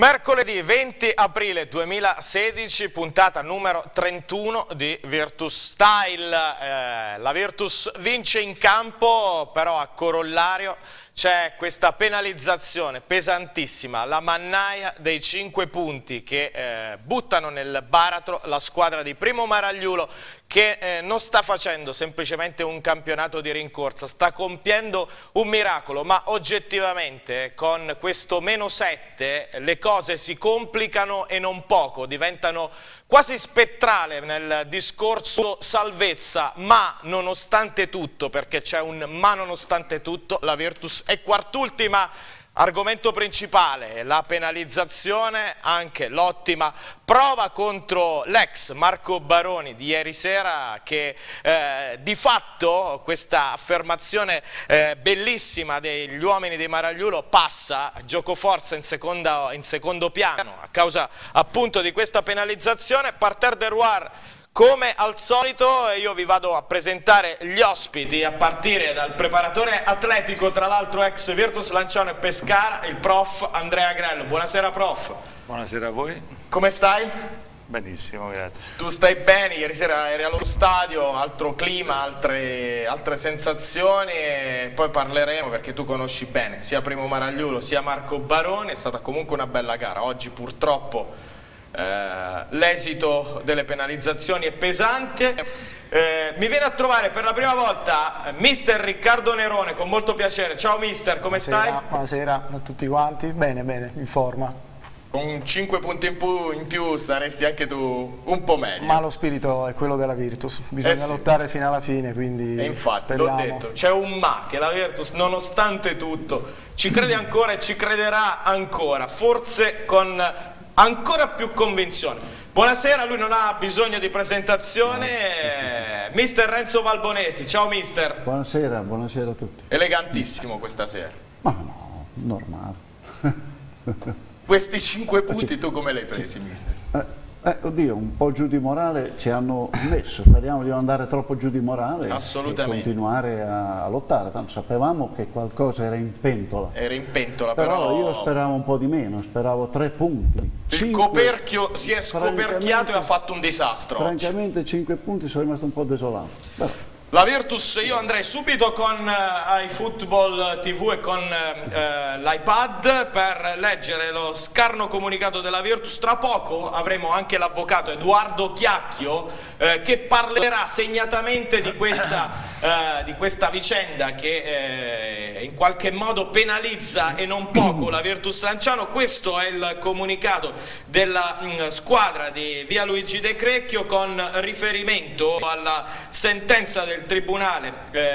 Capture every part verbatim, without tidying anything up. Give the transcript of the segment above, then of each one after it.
Mercoledì venti aprile duemilasedici, puntata numero trentuno di Virtus Style. Eh, la Virtus vince in campo, però a corollario c'è questa penalizzazione pesantissima, la mannaia dei cinque punti che eh, buttano nel baratro la squadra di Primo Maragliulo, che eh, non sta facendo semplicemente un campionato di rincorsa, sta compiendo un miracolo, ma oggettivamente con questo meno sette le cose si complicano e non poco, diventano quasi spettrale nel discorso salvezza, ma nonostante tutto, perché c'è un ma nonostante tutto, la Virtus è quart'ultima. Argomento principale, la penalizzazione, anche l'ottima prova contro l'ex Marco Baroni di ieri sera, che eh, di fatto questa affermazione eh, bellissima degli uomini di Maragliulo passa giocoforza in, seconda, in secondo piano a causa appunto di questa penalizzazione. Parterre de Roir, come al solito io vi vado a presentare gli ospiti, a partire dal preparatore atletico, tra l'altro ex Virtus Lanciano e Pescara, il prof Andrea Grello. Buonasera prof. Buonasera a voi. Come stai? Benissimo, grazie. Tu stai bene? Ieri sera eri allo stadio, altro clima, altre, altre sensazioni, e poi parleremo perché tu conosci bene sia Primo Maragliulo sia Marco Baroni. È stata comunque una bella gara. Oggi purtroppo Uh, l'esito delle penalizzazioni è pesante. Uh, mi viene a trovare per la prima volta mister Riccardo Nerone, con molto piacere. Ciao mister, come buonasera, stai? Buonasera a tutti quanti, bene bene, in forma. Con cinque punti in più, in più staresti anche tu un po' meglio. Ma lo spirito è quello della Virtus, bisogna eh sì. lottare fino alla fine, quindi e infatti speriamo. L'ho detto, c'è un ma, che la Virtus nonostante tutto ci crede ancora e ci crederà ancora, forse con ancora più convinzione. Buonasera, lui non ha bisogno di presentazione, eh, mister Renzo Valbonesi. Ciao mister. Buonasera, buonasera a tutti. Elegantissimo questa sera. Ma no, normale. Questi cinque punti tu come li hai presi, mister? Eh, eh, oddio, un po' giù di morale ci hanno messo, speriamo di non andare troppo giù di morale. Assolutamente. E continuare a, a lottare, tanto sapevamo che qualcosa era in pentola. Era in pentola, però... però io speravo un po' di meno, speravo tre punti. Il cinque, coperchio si è scoperchiato e ha fatto un disastro. Francamente oggi. cinque punti sono rimasto un po' desolato. Però. La Virtus, io andrei subito con uh, iFootball tivù e con uh, l'iPad per leggere lo scarno comunicato della Virtus. Tra poco avremo anche l'avvocato Edoardo Chiacchio uh, che parlerà segnatamente di questa, uh, di questa vicenda che uh, in qualche modo penalizza e non poco la Virtus Lanciano. Questo è il comunicato della um, squadra di Via Luigi De Crecchio con riferimento alla sentenza del Tribunale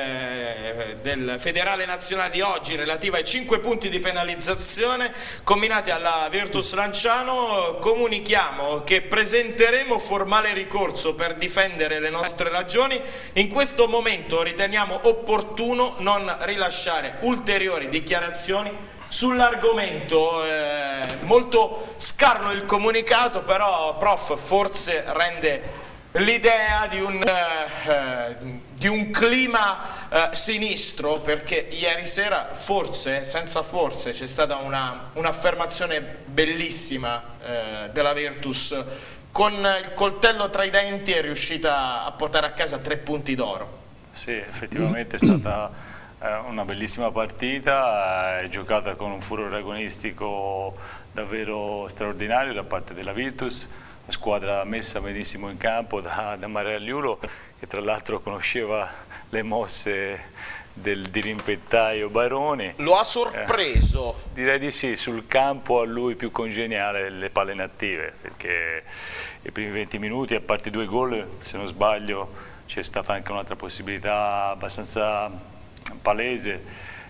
eh, del Federale Nazionale di oggi relativa ai cinque punti di penalizzazione combinati alla Virtus Lanciano. Comunichiamo che presenteremo formale ricorso per difendere le nostre ragioni. In questo momento riteniamo opportuno non rilasciare ulteriori dichiarazioni sull'argomento. Eh, molto scarno il comunicato, però prof forse rende l'idea di un, eh, di un clima eh, sinistro, perché ieri sera forse, senza forse, c'è stata un'affermazione bellissima eh, della Virtus. Con il coltello tra i denti è riuscita a portare a casa tre punti d'oro. Sì, effettivamente è stata eh, una bellissima partita, è giocata con un furore agonistico davvero straordinario da parte della Virtus. La squadra messa benissimo in campo da, da Maragliulo, che tra l'altro conosceva le mosse del dirimpettaio Baroni. Lo ha sorpreso? Eh, direi di sì, sul campo a lui più congeniale le palle inattive, perché i primi venti minuti, a parte due gol, se non sbaglio, c'è stata anche un'altra possibilità abbastanza palese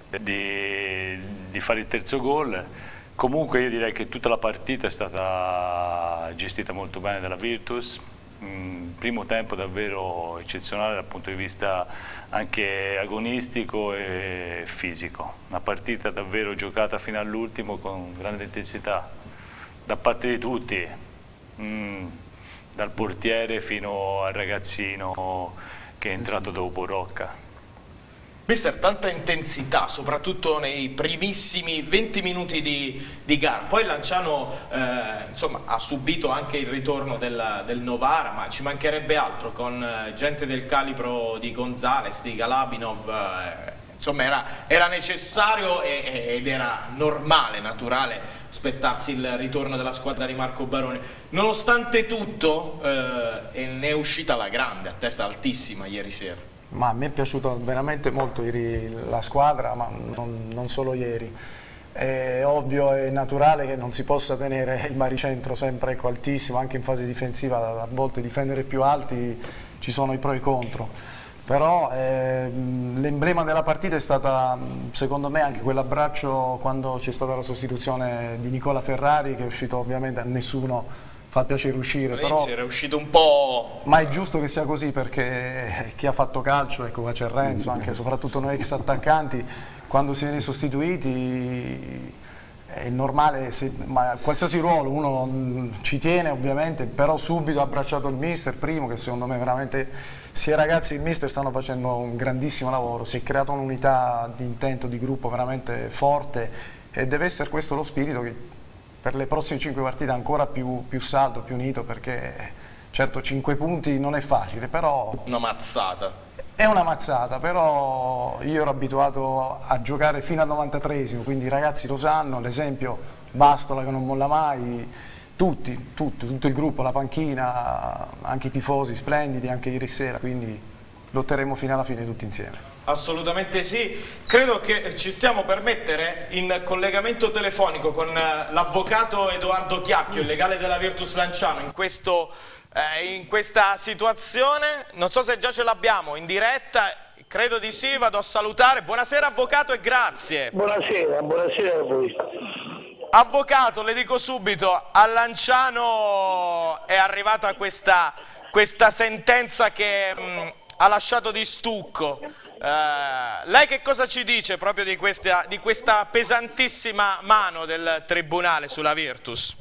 di, di fare il terzo gol. Comunque io direi che tutta la partita è stata gestita molto bene dalla Virtus, mm, primo tempo davvero eccezionale dal punto di vista anche agonistico e fisico, una partita davvero giocata fino all'ultimo con grande intensità da parte di tutti, mm, dal portiere fino al ragazzino che è entrato dopo Rocca. Mister, tanta intensità, soprattutto nei primissimi venti minuti di, di gara. Poi Lanciano eh, insomma, ha subito anche il ritorno del, del Novara, ma ci mancherebbe altro con eh, gente del calibro di Gonzalez, di Galabinov. Eh, insomma era, era necessario e, ed era normale, naturale aspettarsi il ritorno della squadra di Marco Barone. Nonostante tutto eh, ne è uscita alla grande, a testa altissima ieri sera. Ma a me è piaciuta veramente molto ieri la squadra, ma non, non solo ieri. È ovvio e naturale che non si possa tenere il baricentro sempre ecco, altissimo, anche in fase difensiva, a volte difendere più alti ci sono i pro e i contro. Però eh, l'emblema della partita è stata, secondo me, anche quell'abbraccio quando c'è stata la sostituzione di Nicola Ferrari, che è uscito ovviamente a nessuno fa piacere uscire, però era uscito un po'. Ma è giusto che sia così, perché chi ha fatto calcio, ecco qua c'è Renzo, anche soprattutto noi ex attaccanti, quando si viene sostituiti è normale, se, ma qualsiasi ruolo uno ci tiene ovviamente, però subito ha abbracciato il mister primo, che secondo me veramente sia ragazzi il mister stanno facendo un grandissimo lavoro, si è creata un'unità di intento, di gruppo veramente forte, e deve essere questo lo spirito che per le prossime cinque partite ancora più, più saldo, più unito, perché certo cinque punti non è facile, però una mazzata. È una mazzata, però io ero abituato a giocare fino al novantatreesimo, quindi i ragazzi lo sanno, l'esempio Bastola che non molla mai, tutti, tutti, tutto il gruppo, la panchina, anche i tifosi splendidi, anche ieri sera, quindi lotteremo fino alla fine tutti insieme. Assolutamente sì, credo che ci stiamo per mettere in collegamento telefonico con l'avvocato Edoardo Chiacchio, il legale della Virtus Lanciano, in, questo, eh, in questa situazione. Non so se già ce l'abbiamo in diretta, credo di sì, vado a salutare. Buonasera avvocato e grazie. Buonasera, buonasera a voi. Avvocato, le dico subito, a Lanciano è arrivata questa, questa sentenza che mh, ha lasciato di stucco. Uh, lei che cosa ci dice proprio di questa, di questa pesantissima mano del Tribunale sulla Virtus?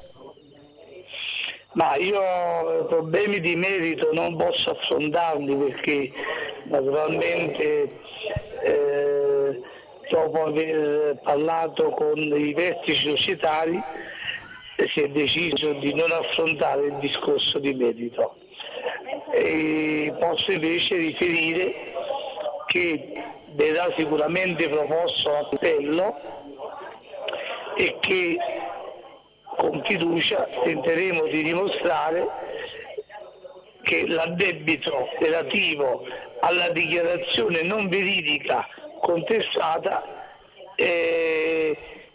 Ma io problemi di merito non posso affrontarli perché naturalmente eh, dopo aver parlato con i vertici societari si è deciso di non affrontare il discorso di merito. E posso invece riferire che verrà sicuramente proposto l'appello e che con fiducia tenteremo di dimostrare che l'addebito relativo alla dichiarazione non veridica contestata è,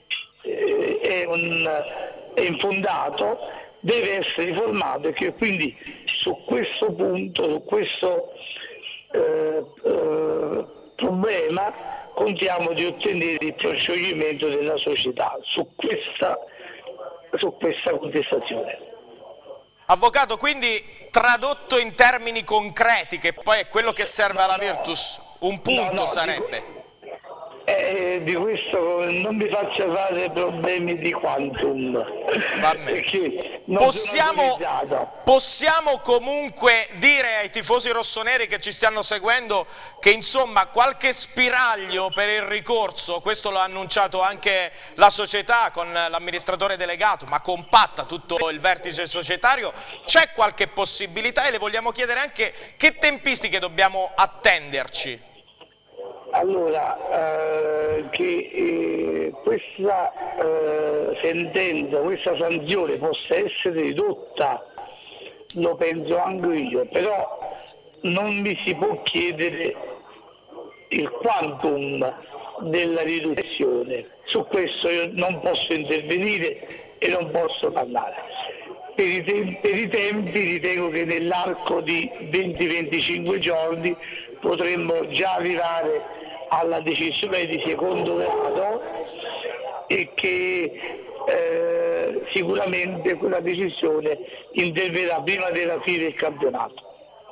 è, un, è infondato, deve essere riformato e che quindi su questo punto, su questo Eh, eh, problema contiamo di ottenere il proscioglimento della società su questa, su questa contestazione. Avvocato, quindi tradotto in termini concreti, che poi è quello che serve alla Virtus, un punto no, no, sarebbe. Dico, eh, di questo non mi faccia fare problemi di quantum, perché non possiamo, possiamo comunque dire ai tifosi rossoneri che ci stanno seguendo che insomma qualche spiraglio per il ricorso, questo l'ha annunciato anche la società con l'amministratore delegato, ma compatta tutto il vertice societario, c'è qualche possibilità e le vogliamo chiedere anche che tempistiche dobbiamo attenderci. Allora, eh, che eh, questa eh, sentenza, questa sanzione possa essere ridotta, lo penso anche io, però non mi si può chiedere il quantum della riduzione. Su questo io non posso intervenire e non posso parlare. Per i, te- per i tempi ritengo che nell'arco di venti venticinque giorni potremmo già arrivare alla decisione di secondo grado e che eh, sicuramente quella decisione interverrà prima della fine del campionato.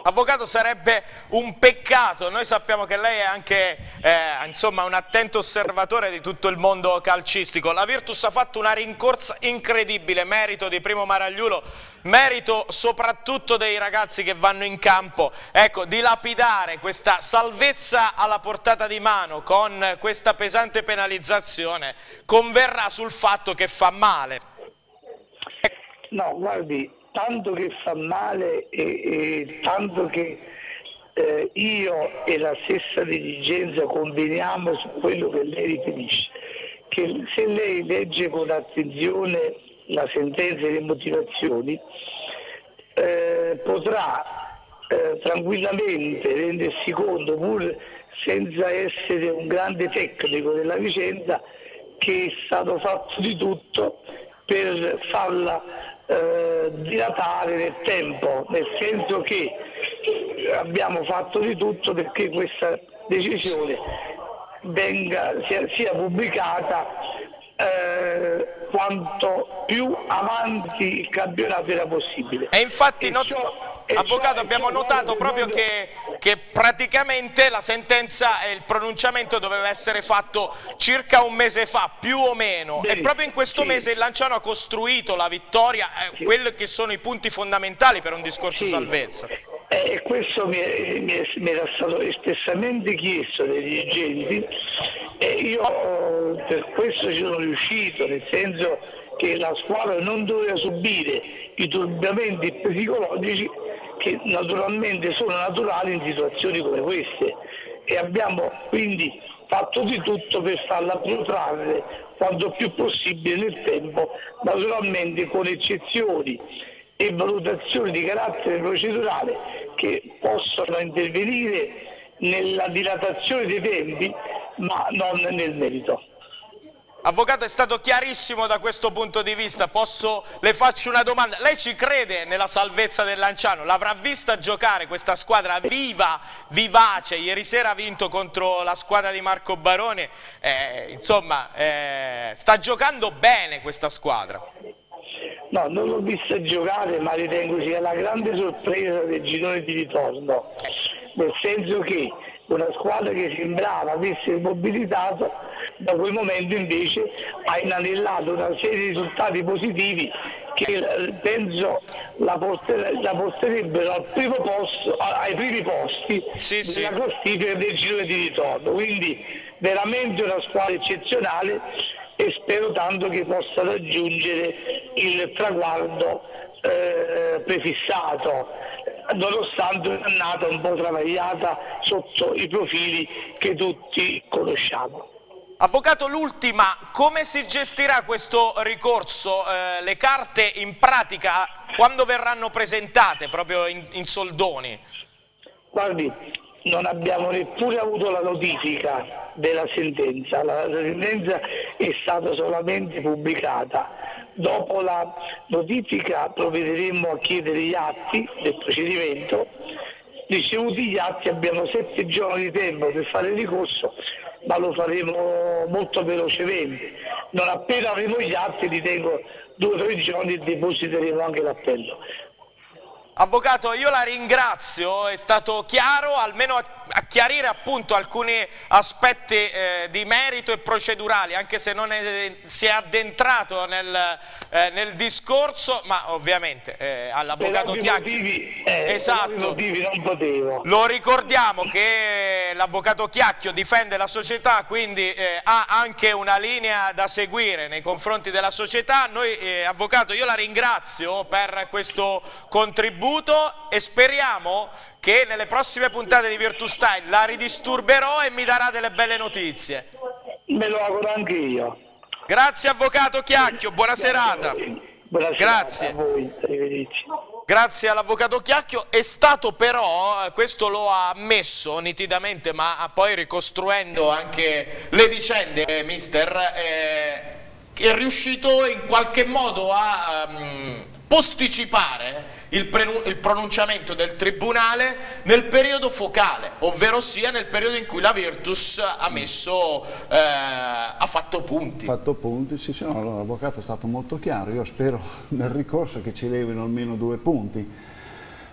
Avvocato, sarebbe un peccato, noi sappiamo che lei è anche eh, insomma, un attento osservatore di tutto il mondo calcistico. La Virtus ha fatto una rincorsa incredibile, merito di Primo Maragliulo, merito soprattutto dei ragazzi che vanno in campo. Ecco, dilapidare questa salvezza alla portata di mano con questa pesante penalizzazione converrà sul fatto che fa male. No, guardi, tanto che fa male e, e tanto che eh, io e la stessa dirigenza conveniamo su quello che lei riferisce, che se lei legge con attenzione la sentenza e le motivazioni eh, potrà eh, tranquillamente rendersi conto, pur senza essere un grande tecnico della vicenda, che è stato fatto di tutto per farla Eh, dilatare nel tempo, nel senso che abbiamo fatto di tutto perché questa decisione venga, sia, sia pubblicata eh, quanto più avanti il campionato era possibile. E infatti, e not- ciò, Avvocato, ciò, abbiamo ciò, notato proprio quando... che, che praticamente la sentenza e il pronunciamento doveva essere fatto circa un mese fa, più o meno, Bene, e proprio in questo sì. mese il Lanciano ha costruito la vittoria, eh, sì. quelli che sono i punti fondamentali per un discorso sì. salvezza. E eh, questo mi, è, mi, è, mi era stato espressamente chiesto dai dirigenti e io per questo ci sono riuscito, nel senso che la squadra non doveva subire i turbamenti psicologici che naturalmente sono naturali in situazioni come queste, e abbiamo quindi fatto di tutto per farla protrarre quanto più possibile nel tempo, naturalmente con eccezioni e valutazioni di carattere procedurale che possono intervenire nella dilatazione dei tempi, ma non nel merito. Avvocato, è stato chiarissimo da questo punto di vista. Posso, le faccio una domanda: lei ci crede nella salvezza del Lanciano? L'avrà vista giocare questa squadra viva, vivace? Ieri sera ha vinto contro la squadra di Marco Baroni, eh, insomma eh, sta giocando bene questa squadra. No, non l'ho vista giocare, ma ritengo sia la grande sorpresa del girone di ritorno, nel senso che una squadra che sembrava avesse immobilitato, da quel momento invece ha inanellato una serie di risultati positivi che penso la, porter la porterebbero al primo posto, ai primi posti sì, sì. della classifica del girone di ritorno. Quindi veramente una squadra eccezionale e spero tanto che possa raggiungere il traguardo eh, prefissato, nonostante un'annata un po' travagliata sotto i profili che tutti conosciamo. Avvocato, l'ultima, come si gestirà questo ricorso? Eh, le carte in pratica quando verranno presentate, proprio in, in soldoni? Guardi, non abbiamo neppure avuto la notifica della sentenza, la, la sentenza è stata solamente pubblicata. Dopo la notifica provvederemo a chiedere gli atti del procedimento. Ricevuti gli atti abbiamo sette giorni di tempo per fare il ricorso, ma lo faremo molto velocemente. Non appena avremo gli atti, ritengo due o tre giorni, depositeremo anche l'appello. Avvocato, io la ringrazio, è stato chiaro, almeno a, a chiarire appunto alcuni aspetti eh, di merito e procedurali, anche se non è, si è addentrato nel, eh, nel discorso, ma ovviamente eh, all'avvocato Chiacchio. Eh, esatto. motivi non potevo. Lo ricordiamo che l'avvocato Chiacchio difende la società, quindi eh, ha anche una linea da seguire nei confronti della società. Noi, eh, avvocato, io la ringrazio per questo contributo e speriamo che nelle prossime puntate di Virtus Time la ridisturberò e mi darà delle belle notizie. Me lo auguro anche io. Grazie avvocato Chiacchio, buona serata. Buona Grazie. serata a voi, arrivederci. Grazie all'avvocato Chiacchio. È stato però, questo lo ha ammesso nitidamente, ma poi ricostruendo anche le vicende, mister, eh, è riuscito in qualche modo a um, posticipare il, il pronunciamento del tribunale nel periodo focale, ovvero sia nel periodo in cui la Virtus ha messo, eh, ha fatto punti. Ha fatto punti, sì, sì, no, l'avvocato è stato molto chiaro. Io spero nel ricorso che ci levino almeno due punti.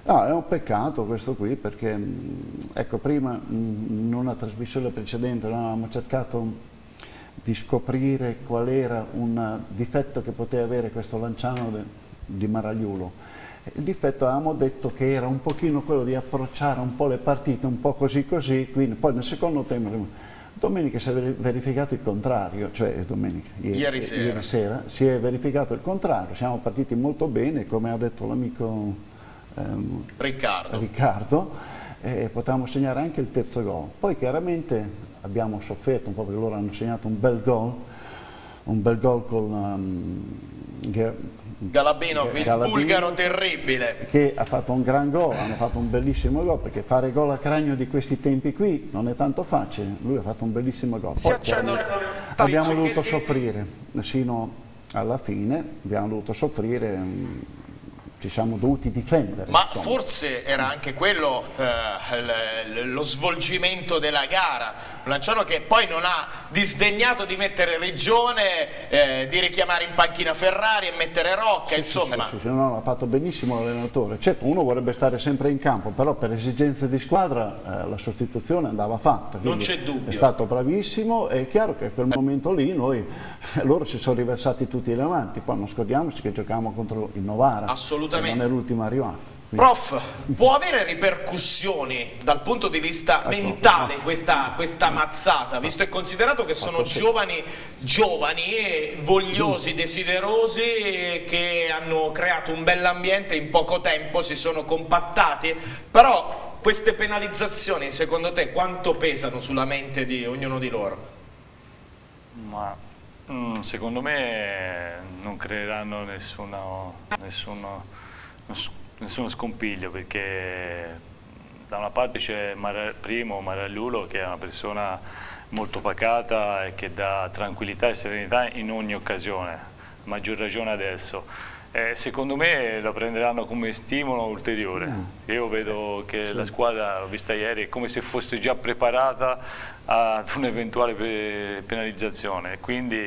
No, è un peccato questo qui perché, ecco, prima in una trasmissione precedente avevamo cercato di scoprire qual era un difetto che poteva avere questo Lanciano de, di Maragliulo. Il difetto avevamo detto che era un pochino quello di approcciare un po' le partite, un po' così così, quindi poi nel secondo tempo... Domenica si è verificato il contrario, cioè domenica, ieri, ieri, sera. ieri sera si è verificato il contrario, siamo partiti molto bene, come ha detto l'amico ehm, Riccardo, Riccardo eh, potevamo segnare anche il terzo gol. Poi chiaramente abbiamo sofferto un po' perché loro hanno segnato un bel gol, un bel gol con um, Galabino, il Galabino, bulgaro terribile, che ha fatto un gran gol, hanno fatto un bellissimo gol, perché fare gol a Cragno di questi tempi qui non è tanto facile, lui ha fatto un bellissimo gol. Poi abbiamo dovuto soffrire sino alla fine, abbiamo dovuto soffrire, ci siamo dovuti difendere. Ma insomma. forse era anche quello eh, lo svolgimento della gara, Lanciano che poi non ha disdegnato di mettere Regione, eh, di richiamare in panchina Ferrari e mettere Rocca, sì, insomma. Sì, sì, sì, no, ha fatto benissimo l'allenatore. Certo, uno vorrebbe stare sempre in campo, però per esigenze di squadra eh, la sostituzione andava fatta. Non c'è dubbio. È stato bravissimo, è chiaro che a quel momento lì noi, loro si sono riversati tutti in avanti, poi non scordiamoci che giocavamo contro il Novara. Assolutamente. Non è l'ultimo arrivato. Prof, può avere ripercussioni dal punto di vista ecco, mentale no. questa, questa mazzata, visto e considerato che sono giovani, giovani e vogliosi, desiderosi, che hanno creato un bell'ambiente, in poco tempo si sono compattati, però queste penalizzazioni secondo te quanto pesano sulla mente di ognuno di loro? Ma mm, secondo me non creeranno nessuno, nessuno, nessuno scompiglio, perché da una parte c'è Primo Maragliulo, che è una persona molto pacata e che dà tranquillità e serenità in ogni occasione, a maggior ragione adesso. Eh, secondo me lo prenderanno come stimolo ulteriore. Mm. Io vedo che sì. la squadra, l'ho vista ieri, è come se fosse già preparata ad un'eventuale pe penalizzazione, quindi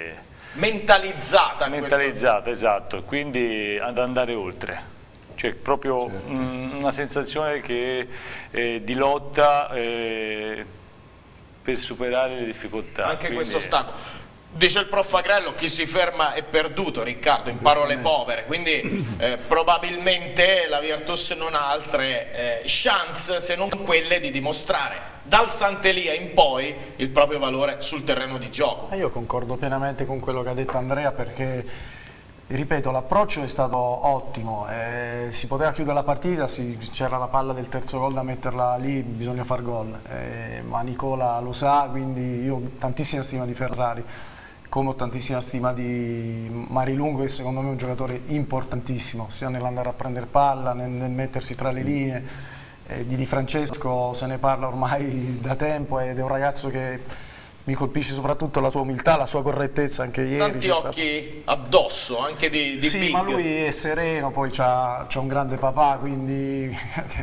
mentalizzata, mentalizzata, esatto, quindi ad andare oltre. C'è proprio certo. mh, una sensazione che, eh, di lotta eh, per superare le difficoltà. Anche quindi... questo stacco. Dice il prof Agrello, chi si ferma è perduto, Riccardo, in parole povere, quindi eh, probabilmente la Virtus non ha altre eh, chance se non quelle di dimostrare dal Sant'Elia in poi il proprio valore sul terreno di gioco. Io concordo pienamente con quello che ha detto Andrea, perché ripeto, l'approccio è stato ottimo, eh, si poteva chiudere la partita, c'era la palla del terzo gol da metterla lì, bisogna far gol, eh, ma Nicola lo sa, quindi io ho tantissima stima di Ferrari, come ho tantissima stima di Marilungo, che secondo me è un giocatore importantissimo, sia nell'andare a prendere palla, nel, nel mettersi tra le linee. Eh, di Di Francesco se ne parla ormai da tempo ed è un ragazzo che mi colpisce soprattutto la sua umiltà, la sua correttezza. Anche ieri tanti occhi stato... addosso, anche di, di sì, Big. Ma lui è sereno, poi c'ha un grande papà, quindi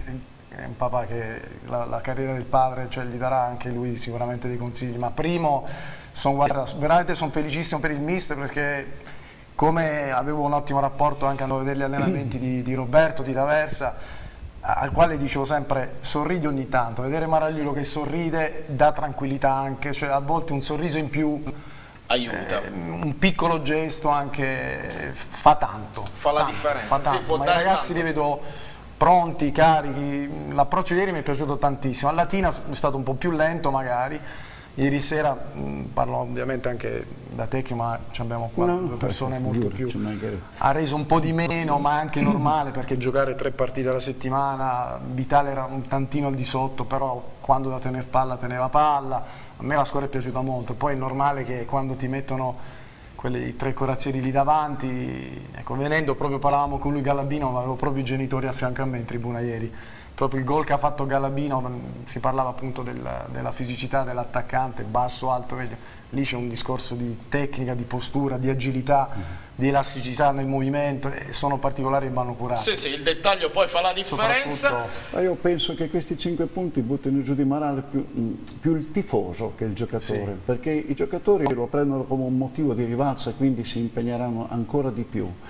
è un papà che la, la carriera del padre, cioè, gli darà anche lui sicuramente dei consigli. Ma Primo, son, guarda, veramente sono felicissimo per il mister, perché come avevo un ottimo rapporto anche andando a vedere gli allenamenti di, di Roberto, di D'Aversa, al quale dicevo sempre sorridi ogni tanto, vedere Maragliulo che sorride dà tranquillità anche, cioè a volte un sorriso in più aiuta, eh, un piccolo gesto anche fa tanto, fa la tanto, differenza, fa tanto. Sì, può ma dare i ragazzi tanto. Li vedo pronti, carichi, l'approccio di ieri mi è piaciuto tantissimo, a Latina è stato un po' più lento magari. Ieri sera, mh, parlo ovviamente anche da tecnico, ma abbiamo qua no, due persone molto più, ha reso un po' di meno, ma è anche normale, perché giocare tre partite alla settimana, Vitale era un tantino al di sotto, però quando da tenere palla teneva palla, a me la squadra è piaciuta molto, poi è normale che quando ti mettono quelli tre corazzieri lì davanti, ecco, venendo proprio, parlavamo con lui Galabino, avevo proprio i genitori a fianco a me in tribuna ieri. Proprio il gol che ha fatto Galabino, si parlava appunto del, della fisicità dell'attaccante, basso, alto, vedi? Lì c'è un discorso di tecnica, di postura, di agilità, mm-hmm. di elasticità nel movimento, e sono particolari che vanno curati. Sì, sì, il dettaglio poi fa la differenza. Ma io penso che questi cinque punti buttino giù di morale più, più il tifoso che il giocatore, sì. perché i giocatori lo prendono come un motivo di rivalsa e quindi si impegneranno ancora di più.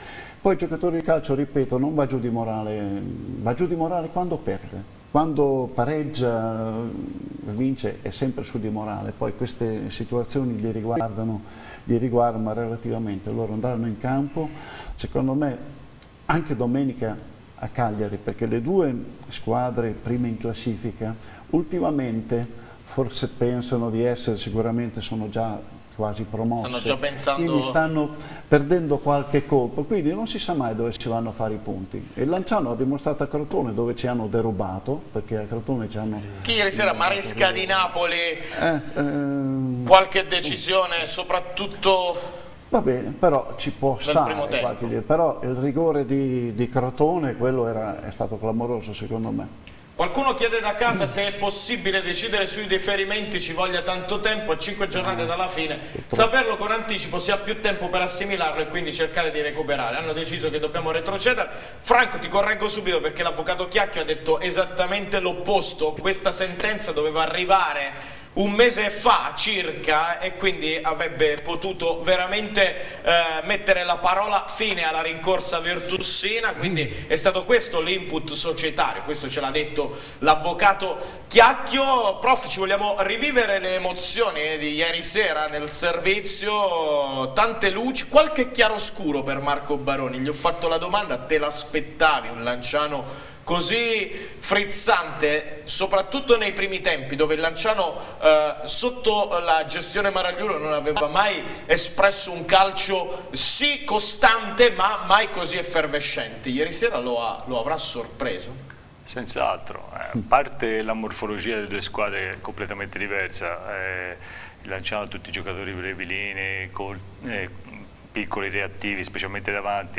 Poi il giocatore di calcio, ripeto, non va giù di morale, va giù di morale quando perde. Quando pareggia, vince, è sempre su di morale. Poi queste situazioni li riguardano, li riguardano relativamente. Loro andranno in campo, secondo me, anche domenica a Cagliari, perché le due squadre prime in classifica ultimamente forse pensano di essere, sicuramente sono già quasi promosse, stanno già pensando... quindi stanno perdendo qualche colpo, quindi non si sa mai dove si vanno a fare i punti. E Lanciano ha dimostrato a Crotone dove ci hanno derubato, perché a Crotone ci hanno... Chi ieri sera, Maresca di Napoli, eh, ehm... qualche decisione, soprattutto... Va bene, però ci può stare, qualche... però il rigore di, di Crotone, quello era, è stato clamoroso secondo me. Qualcuno chiede da casa se è possibile decidere sui deferimenti, ci voglia tanto tempo, a cinque giornate dalla fine. Saperlo con anticipo, si ha più tempo per assimilarlo e quindi cercare di recuperare. Hanno deciso che dobbiamo retrocedere. Franco, ti correggo subito perché l'avvocato Chiacchio ha detto esattamente l'opposto. Questa sentenza doveva arrivare un mese fa circa e quindi avrebbe potuto veramente eh, mettere la parola fine alla rincorsa virtussina, quindi è stato questo l'input societario, questo ce l'ha detto l'avvocato Chiacchio. Prof, ci vogliamo rivivere le emozioni di ieri sera nel servizio, tante luci, qualche chiaroscuro per Marco Baroni. Gli ho fatto la domanda, te l'aspettavi un Lanciano così frizzante, soprattutto nei primi tempi dove il Lanciano eh, sotto la gestione Maragliulo non aveva mai espresso un calcio sì costante ma mai così effervescente? Ieri sera lo, ha, lo avrà sorpreso? Senz'altro, eh, a parte la morfologia delle due squadre completamente diversa, eh, il Lanciano ha tutti i giocatori brevilini, col, eh, piccoli reattivi, specialmente davanti.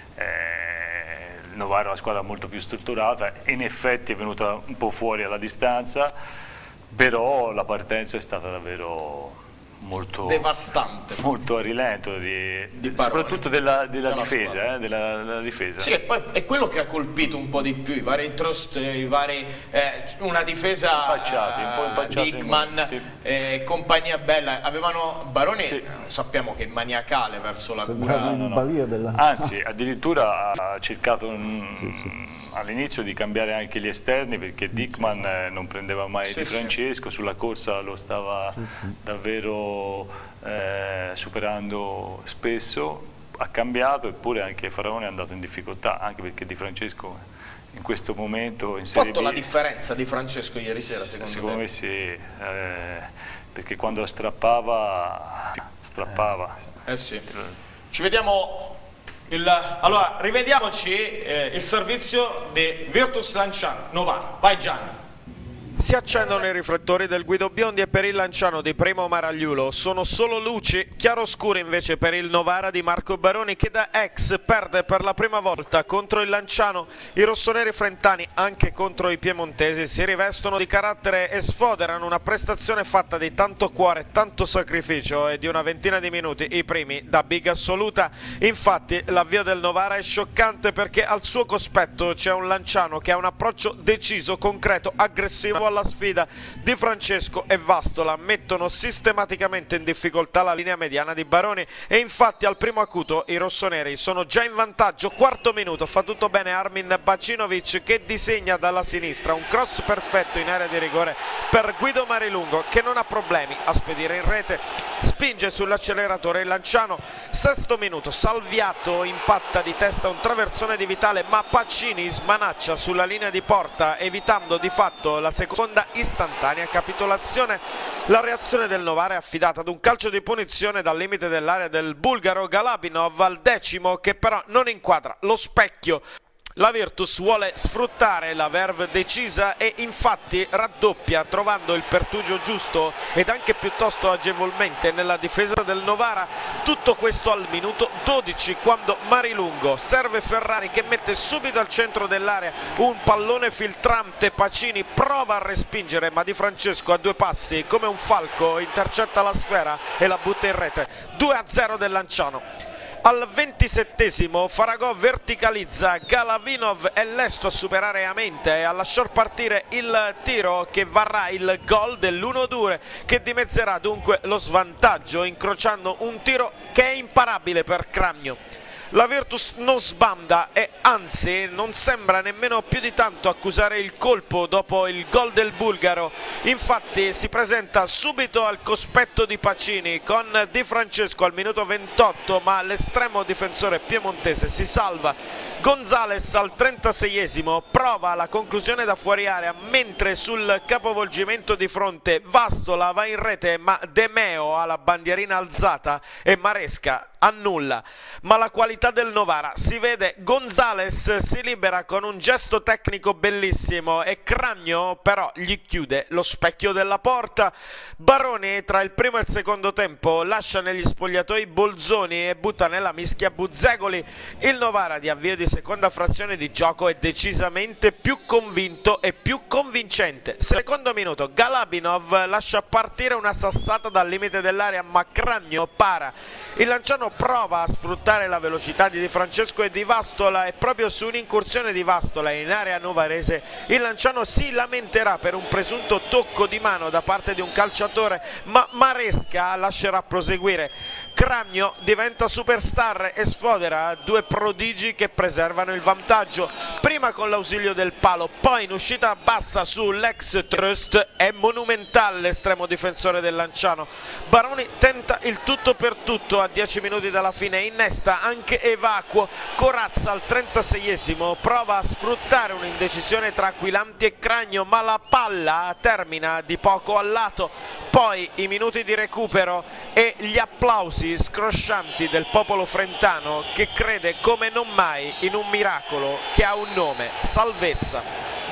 eh, Novara è una squadra molto più strutturata, in effetti è venuta un po' fuori alla distanza, però la partenza è stata davvero molto devastante, molto a rilento, di, di soprattutto della, della, della difesa, eh, della, della difesa. Sì, e poi è quello che ha colpito un po' di più, i vari trust, i vari, eh, una difesa impacciati, un po' impacciati, Dickman sì. eh, compagnia bella, avevano Baroni, sì. sappiamo che è maniacale verso la Sembrava cura, in balia della... Anzi, addirittura ha cercato un... sì, sì. all'inizio di cambiare anche gli esterni, perché Dickman eh, non prendeva mai sì, Di Francesco, sì. Sulla corsa lo stava sì, sì. davvero eh, superando spesso, ha cambiato, eppure anche Faraone è andato in difficoltà, anche perché Di Francesco in questo momento in Serie B... Ha fatto la differenza Di Francesco ieri sera, secondo, secondo me? me sì, eh, perché quando strappava, strappava. Eh sì. Ci vediamo... Il, allora, rivediamoci eh, il servizio di Virtus Lanciano, Novara. Vai Gianni. Si accendono i riflettori del Guido Biondi e per il Lanciano di Primo Maragliulo sono solo luci, chiaroscuro invece per il Novara di Marco Baroni che da ex perde per la prima volta contro il Lanciano. I rossoneri frentani anche contro i piemontesi si rivestono di carattere e sfoderano una prestazione fatta di tanto cuore, tanto sacrificio e di una ventina di minuti i primi da big assoluta. Infatti l'avvio del Novara è scioccante perché al suo cospetto c'è un Lanciano che ha un approccio deciso, concreto, aggressivo alla sfida. Di Francesco e Vastola mettono sistematicamente in difficoltà la linea mediana di Baroni e infatti al primo acuto i rossoneri sono già in vantaggio. Quarto minuto, fa tutto bene Armin Bacinovic che disegna dalla sinistra un cross perfetto in area di rigore per Guido Marilungo che non ha problemi a spedire in rete, spinge sull'acceleratore il Lanciano. Sesto minuto, Salviato impatta di testa un traversone di Vitale ma Pacini smanaccia sulla linea di porta evitando di fatto la seconda istantanea capitolazione. La reazione del Novara è affidata ad un calcio di punizione dal limite dell'area del bulgaro Galabinov al decimo che però non inquadra lo specchio. La Virtus vuole sfruttare la verve decisa e infatti raddoppia trovando il pertugio giusto ed anche piuttosto agevolmente nella difesa del Novara. Tutto questo al minuto dodici quando Marilungo serve Ferrari che mette subito al centro dell'area un pallone filtrante. Pacini prova a respingere ma Di Francesco a due passi come un falco intercetta la sfera e la butta in rete. due a zero del Lanciano. Al ventisettesimo Faragò verticalizza, Galavinov è lesto a superare Amente e a lasciar partire il tiro che varrà il gol dell'uno due che dimezzerà dunque lo svantaggio incrociando un tiro che è imparabile per Cragno. La Virtus non sbanda e anzi non sembra nemmeno più di tanto accusare il colpo dopo il gol del bulgaro. Infatti si presenta subito al cospetto di Pacini con Di Francesco al minuto ventotto, ma l'estremo difensore piemontese si salva. Gonzales al trentaseiesimo prova la conclusione da fuori area, mentre sul capovolgimento di fronte Vastola va in rete, ma De Meo ha la bandierina alzata e Maresca annulla. Ma la qualità del Novara si vede. Gonzales si libera con un gesto tecnico bellissimo e Cragno però gli chiude lo specchio della porta. Baroni tra il primo e il secondo tempo lascia negli spogliatoi Bolzoni e butta nella mischia Buzzegoli. Il Novara di avvio di seconda frazione di gioco è decisamente più convinto e più convincente. Secondo minuto Galabinov lascia partire una sassata dal limite dell'area, ma Cragno para. Il Lanciano prova a sfruttare la velocità di Di Francesco e di Vastola e proprio su un'incursione di Vastola in area novarese il Lanciano si lamenterà per un presunto tocco di mano da parte di un calciatore, ma Maresca lascerà proseguire. Cragno diventa superstar e sfodera due prodigi che preservano il vantaggio, prima con l'ausilio del palo, poi in uscita bassa sull'ex Trust. È monumentale l'estremo difensore del Lanciano. Baroni tenta il tutto per tutto a dieci minuti dalla fine, innesta anche Evacuo. Corazza al trentaseiesimo prova a sfruttare un'indecisione tra Aquilani e Cragno, ma la palla termina di poco al lato. Poi i minuti di recupero e gli applausi scroscianti del popolo frentano, che crede come non mai in un miracolo che ha un nome: salvezza.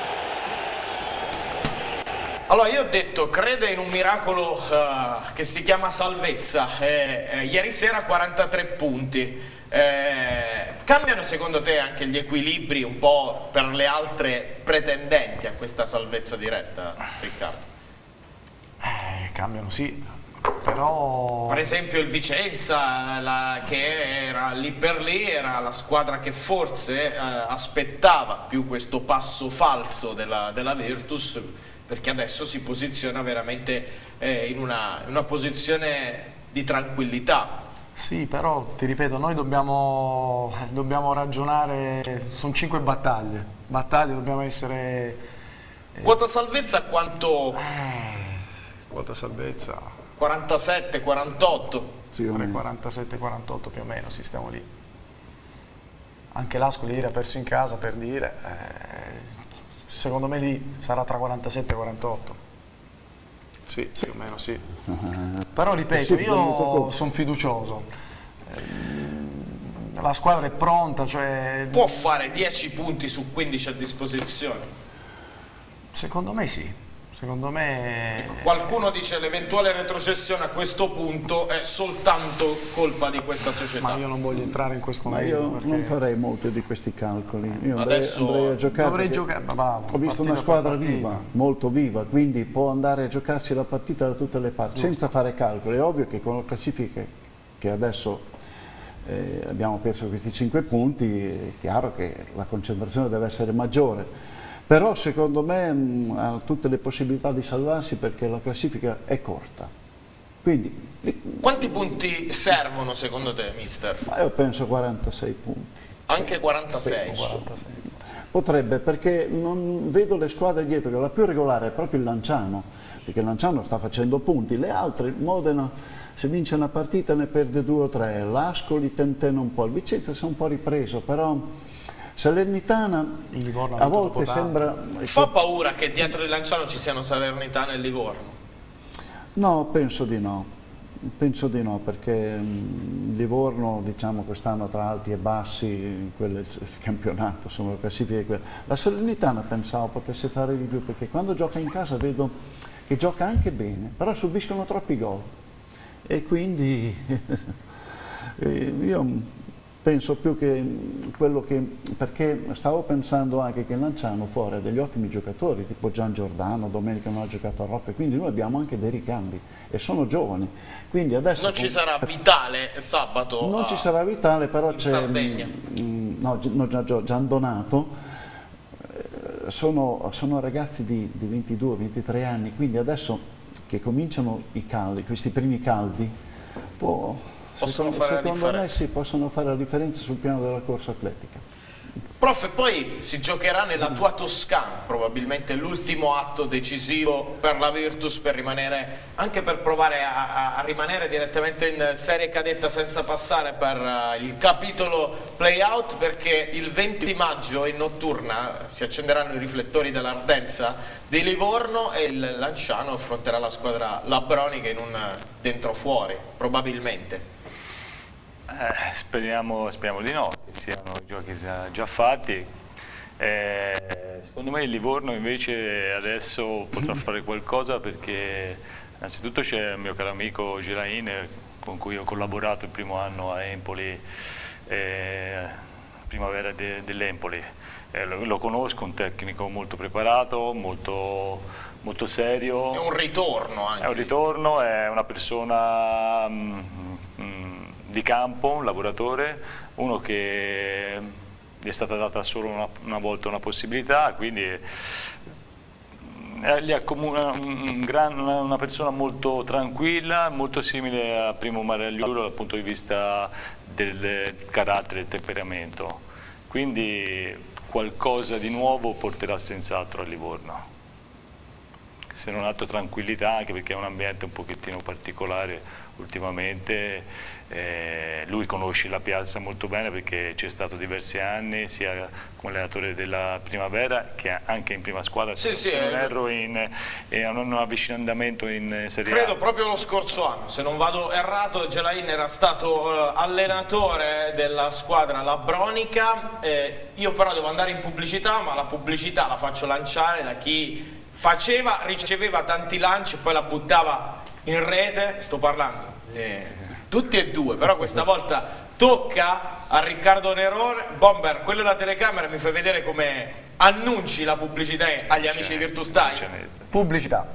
Allora, io ho detto crede in un miracolo uh, che si chiama salvezza. Eh, eh, ieri sera quarantatré punti. Eh, cambiano secondo te anche gli equilibri un po' per le altre pretendenti a questa salvezza diretta, Riccardo? Eh, cambiano sì, però... Per esempio il Vicenza, la, che era lì per lì, era la squadra che forse eh, aspettava più questo passo falso della, della Virtus, perché adesso si posiziona veramente eh, in, una, in una posizione di tranquillità. Sì, però ti ripeto, noi dobbiamo, dobbiamo ragionare, sono cinque battaglie, battaglie dobbiamo essere... Eh, quota salvezza quanto? Eh, quota salvezza... quarantasette, quarantotto? Sì, quarantasette, quarantotto più o meno, sì, stiamo lì. Anche l'Ascoli ieri ha perso in casa, per dire, eh, secondo me lì sarà tra quarantasette e quarantotto. Sì, più o meno sì. Però ripeto, io sono fiducioso. La squadra è pronta, cioè... Può fare dieci punti su quindici a disposizione? Secondo me sì. Secondo me... Ecco, qualcuno dice l'eventuale retrocessione a questo punto è soltanto colpa di questa società. Ma io non voglio entrare in questo Ma merito. io perché... non farei molti di questi calcoli. Io andrei, Adesso andrei a giocare. Dovrei giocare. Bravo, ho visto una squadra viva, molto viva, quindi può andare a giocarsi la partita da tutte le parti, giusto, senza fare calcoli. È ovvio che con la classifica che adesso eh, abbiamo perso questi cinque punti, è chiaro che la concentrazione deve essere maggiore. Però secondo me mh, ha tutte le possibilità di salvarsi perché la classifica è corta. Quindi, quanti punti servono secondo te, mister? Ma io penso quarantasei punti. Anche quarantasei? quarantasei. Potrebbe, perché non vedo le squadre dietro, che la più regolare è proprio il Lanciano, perché il Lanciano sta facendo punti, le altre, Modena, se vince una partita ne perde due o tre, l'Ascoli tentena un po', il Vicenza si è un po' ripreso, però... Salernitana a volte sembra... Fa paura che dietro il Lanciano ci siano Salernitana e Livorno? No, penso di no, penso di no, perché mh, Livorno, diciamo, quest'anno tra alti e bassi, quello è il campionato, insomma, la classifica è quella. La Salernitana pensavo potesse fare di più, perché quando gioca in casa vedo che gioca anche bene, però subiscono troppi gol, e quindi io... penso più che quello che, perché stavo pensando anche che Lanciano fuori ha degli ottimi giocatori, tipo Gian Giordano, domenica non ha giocato a Rocca, quindi noi abbiamo anche dei ricambi e sono giovani. Quindi adesso non ci sarà Vitale sabato? Non a... ci sarà Vitale, però c'è no, no, Gian Donato, sono, sono ragazzi di, di ventidue ventitré anni, quindi adesso che cominciano i caldi, questi primi caldi, può... possono secondo, fare la secondo differenza. me sì, possono fare la differenza sul piano della corsa atletica. Prof, e poi si giocherà nella tua Toscana, probabilmente l'ultimo atto decisivo per la Virtus, per rimanere, anche per provare a, a rimanere direttamente in serie cadetta senza passare per uh, il capitolo playout, perché il venti maggio in notturna si accenderanno i riflettori dell'Ardenza di Livorno e il Lanciano affronterà la squadra Labronica in un dentro fuori, probabilmente. Eh, speriamo, speriamo di no, che siano i giochi già fatti. Eh, secondo me il Livorno invece adesso potrà fare qualcosa, perché innanzitutto c'è il mio caro amico Gerain, con cui ho collaborato il primo anno a Empoli, eh, primavera de, dell'Empoli. Eh, lo, lo conosco, un tecnico molto preparato, molto, molto serio. È un ritorno anche. È un ritorno, è una persona mm, mm, di campo, un lavoratore, uno che gli è stata data solo una, una volta una possibilità, quindi gli accomuna un gran, una persona molto tranquilla, molto simile a Primo Maragliulo dal punto di vista del carattere e del temperamento, quindi qualcosa di nuovo porterà senz'altro a Livorno, se non altro tranquillità, anche perché è un ambiente un pochettino particolare ultimamente. Eh, lui conosce la piazza molto bene perché c'è stato diversi anni sia come allenatore della Primavera che anche in prima squadra, sì, se, sì, se non eh, erro in, in un avvicinamento in Serie A. Credo proprio lo scorso anno, se non vado errato, Gelain era stato uh, allenatore della squadra Labronica. Eh, io però devo andare in pubblicità, ma la pubblicità la faccio lanciare da chi faceva, riceveva tanti lanci e poi la buttava in rete. Sto parlando eh, tutti e due, però questa volta tocca a Riccardo Nerone. Bomber, quello della telecamera mi fai vedere come annunci la pubblicità agli amici di Virtus Style. Pubblicità.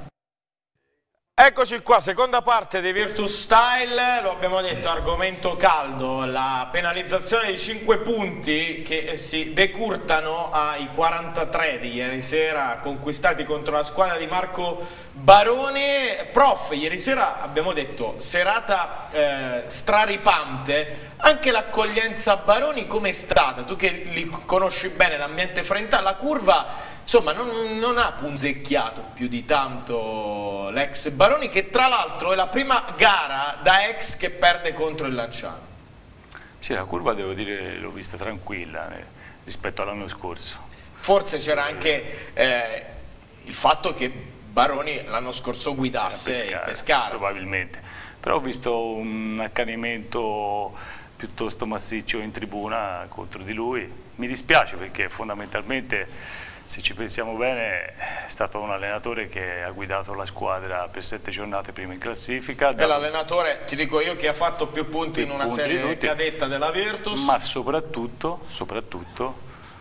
Eccoci qua, seconda parte di Virtus Style, lo abbiamo detto, argomento caldo, la penalizzazione di cinque punti che si decurtano ai quarantatré di ieri sera conquistati contro la squadra di Marco Barone. Prof, ieri sera abbiamo detto serata eh, straripante, anche l'accoglienza a Baroni com'è stata? Tu che li conosci bene, l'ambiente frentale, la curva, insomma non, non ha punzecchiato più di tanto l'ex Baroni, che tra l'altro è la prima gara da ex che perde contro il Lanciano. Sì, la curva devo dire l'ho vista tranquilla eh, rispetto all'anno scorso. Forse c'era anche eh, il fatto che Baroni l'anno scorso guidasse Pescara, il Pescara. Probabilmente, però ho visto un accanimento piuttosto massiccio in tribuna contro di lui. Mi dispiace perché fondamentalmente, se ci pensiamo bene, è stato un allenatore che ha guidato la squadra per sette giornate prima in classifica. È l'allenatore, ti dico io, che ha fatto più punti più in una punti serie cadetta della Virtus. Ma soprattutto, soprattutto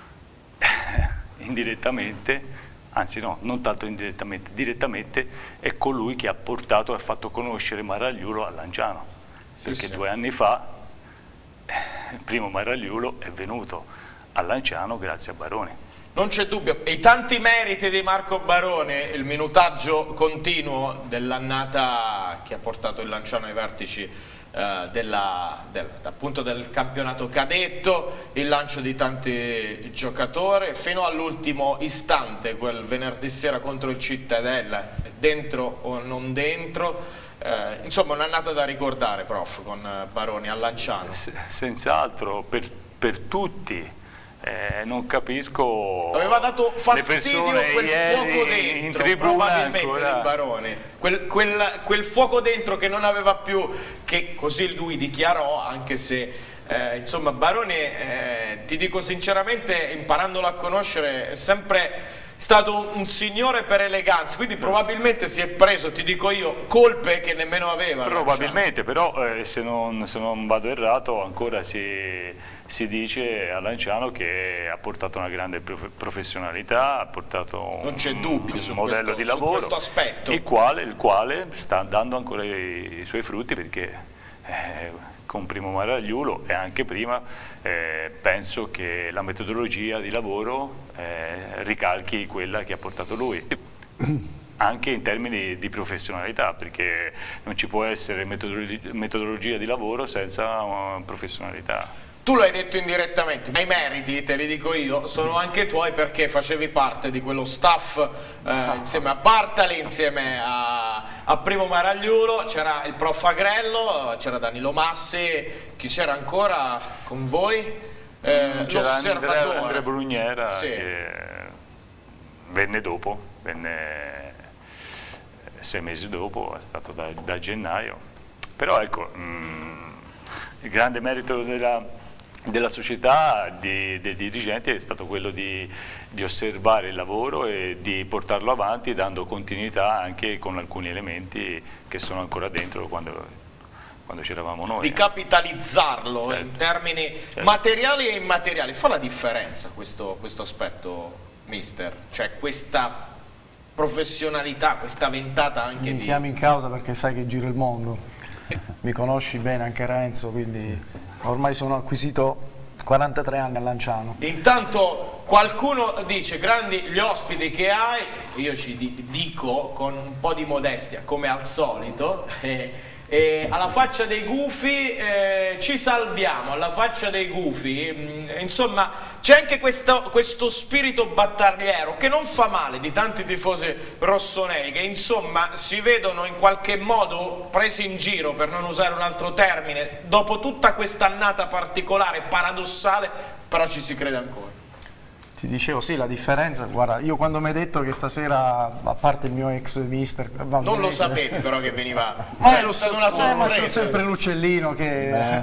indirettamente, anzi no, non tanto indirettamente, direttamente è colui che ha portato e ha fatto conoscere Maragliulo al Lanciano. Sì, perché sì. due anni fa il primo Maragliulo è venuto al Lanciano grazie a Baroni. Non c'è dubbio, e i tanti meriti di Marco Barone, il minutaggio continuo dell'annata che ha portato il Lanciano ai vertici eh, della, del, appunto del campionato cadetto, il lancio di tanti giocatori, fino all'ultimo istante, quel venerdì sera contro il Cittadella, dentro o non dentro, eh, insomma un'annata da ricordare, prof, con Baroni al Lanciano. Senz'altro, per, per tutti. Eh, non capisco. Aveva dato fastidio quel fuoco dentro, probabilmente, ancora... di Barone. Quel, quel, quel fuoco dentro che non aveva più, che così lui dichiarò, anche se eh, insomma Barone, eh, ti dico sinceramente, imparandolo a conoscere, è sempre stato un signore per eleganza, quindi probabilmente si è preso, ti dico io, colpe che nemmeno aveva. Probabilmente, però eh, se, non, se non vado errato ancora si... si dice a Lanciano che ha portato una grande professionalità, ha portato un, un su modello questo, di lavoro, su questo aspetto. Il, quale, il quale sta dando ancora i, i suoi frutti, perché eh, con Primo Maragliulo e anche prima eh, penso che la metodologia di lavoro eh, ricalchi quella che ha portato lui. anche in termini di professionalità, perché non ci può essere metodologia, metodologia di lavoro senza uh, professionalità. Tu l'hai detto indirettamente, ma i meriti, te li dico io, sono anche tuoi perché facevi parte di quello staff eh, insieme a Bartali, insieme a, a Primo Maragliulo, c'era il prof Agrello, c'era Danilo Massi, chi c'era ancora con voi? Eh, c'era L'osservatore. Andrea Brugnera, sì, che venne dopo, venne sei mesi dopo, è stato da, da gennaio. Però ecco, mh, il grande merito della... della società, di, dei dirigenti, è stato quello di, di osservare il lavoro e di portarlo avanti dando continuità anche con alcuni elementi che sono ancora dentro quando, quando c'eravamo noi. Di capitalizzarlo, certo, in termini certo. materiali e immateriali. Fa la differenza questo, questo aspetto, mister? Cioè questa professionalità, questa ventata anche Mi di... Mi chiami in causa perché sai che giro il mondo, mi conosci bene anche Renzo, quindi... Ormai sono acquisito quarantatré anni a Lanciano. Intanto qualcuno dice, grandi gli ospiti che hai, io ci dico con un po' di modestia, come al solito, eh, eh, alla faccia dei gufi eh, ci salviamo, alla faccia dei gufi, mh, insomma c'è anche questo, questo spirito battagliero che non fa male di tanti tifosi rossoneri che insomma si vedono in qualche modo presi in giro, per non usare un altro termine, dopo tutta questa annata particolare, paradossale, però ci si crede ancora. Ti dicevo, sì, la differenza, guarda, io quando mi hai detto che stasera, a parte il mio ex mister... Non lo sapevi però che veniva... Ma è lo stata so, una eh, ma c'è sorpresa. sempre l'Uccellino che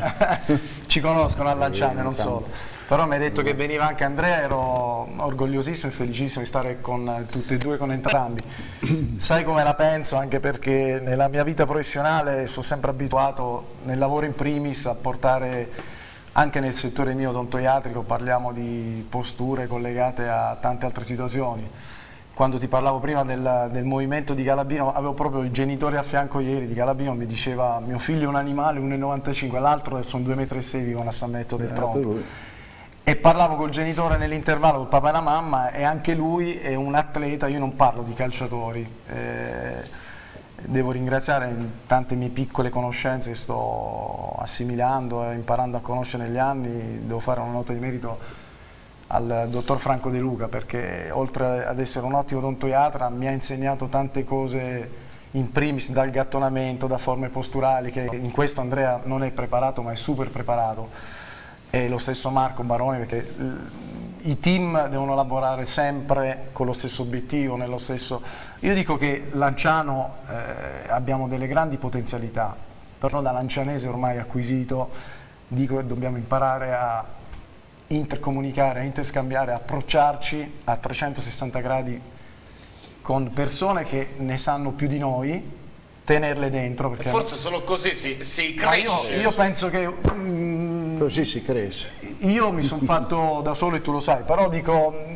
ci conoscono a Lanciano e non solo. Però mi hai detto che veniva anche Andrea, ero orgogliosissimo e felicissimo di stare con tutti e due, con entrambi. Sai come la penso, anche perché nella mia vita professionale sono sempre abituato, nel lavoro in primis, a portare... Anche nel settore mio odontoiatrico parliamo di posture collegate a tante altre situazioni. Quando ti parlavo prima del, del movimento di Galabino, avevo proprio il genitore a fianco ieri di Galabino, mi diceva mio figlio è un animale, uno e novantacinque, l'altro sono due metri e sei, vivono a San Metto del Tronto. E parlavo col genitore nell'intervallo, col papà e la mamma, e anche lui è un atleta, io non parlo di calciatori. Eh, Devo ringraziare in tante mie piccole conoscenze che sto assimilando e imparando a conoscere negli anni, devo fare una nota di merito al dottor Franco De Luca, perché oltre ad essere un ottimo odontoiatra mi ha insegnato tante cose, in primis dal gattonamento, da forme posturali, che in questo Andrea non è preparato ma è super preparato, e lo stesso Marco Baroni, perché i team devono lavorare sempre con lo stesso obiettivo, nello stesso... Io dico che Lanciano eh, abbiamo delle grandi potenzialità, però da lancianese ormai acquisito dico che dobbiamo imparare a intercomunicare, a interscambiare, a approcciarci a trecentosessanta gradi con persone che ne sanno più di noi, tenerle dentro. Perché forse solo così si, si cresce. Io, io penso che... Mm, così si cresce. Io mi sono fatto da solo e tu lo sai, però dico...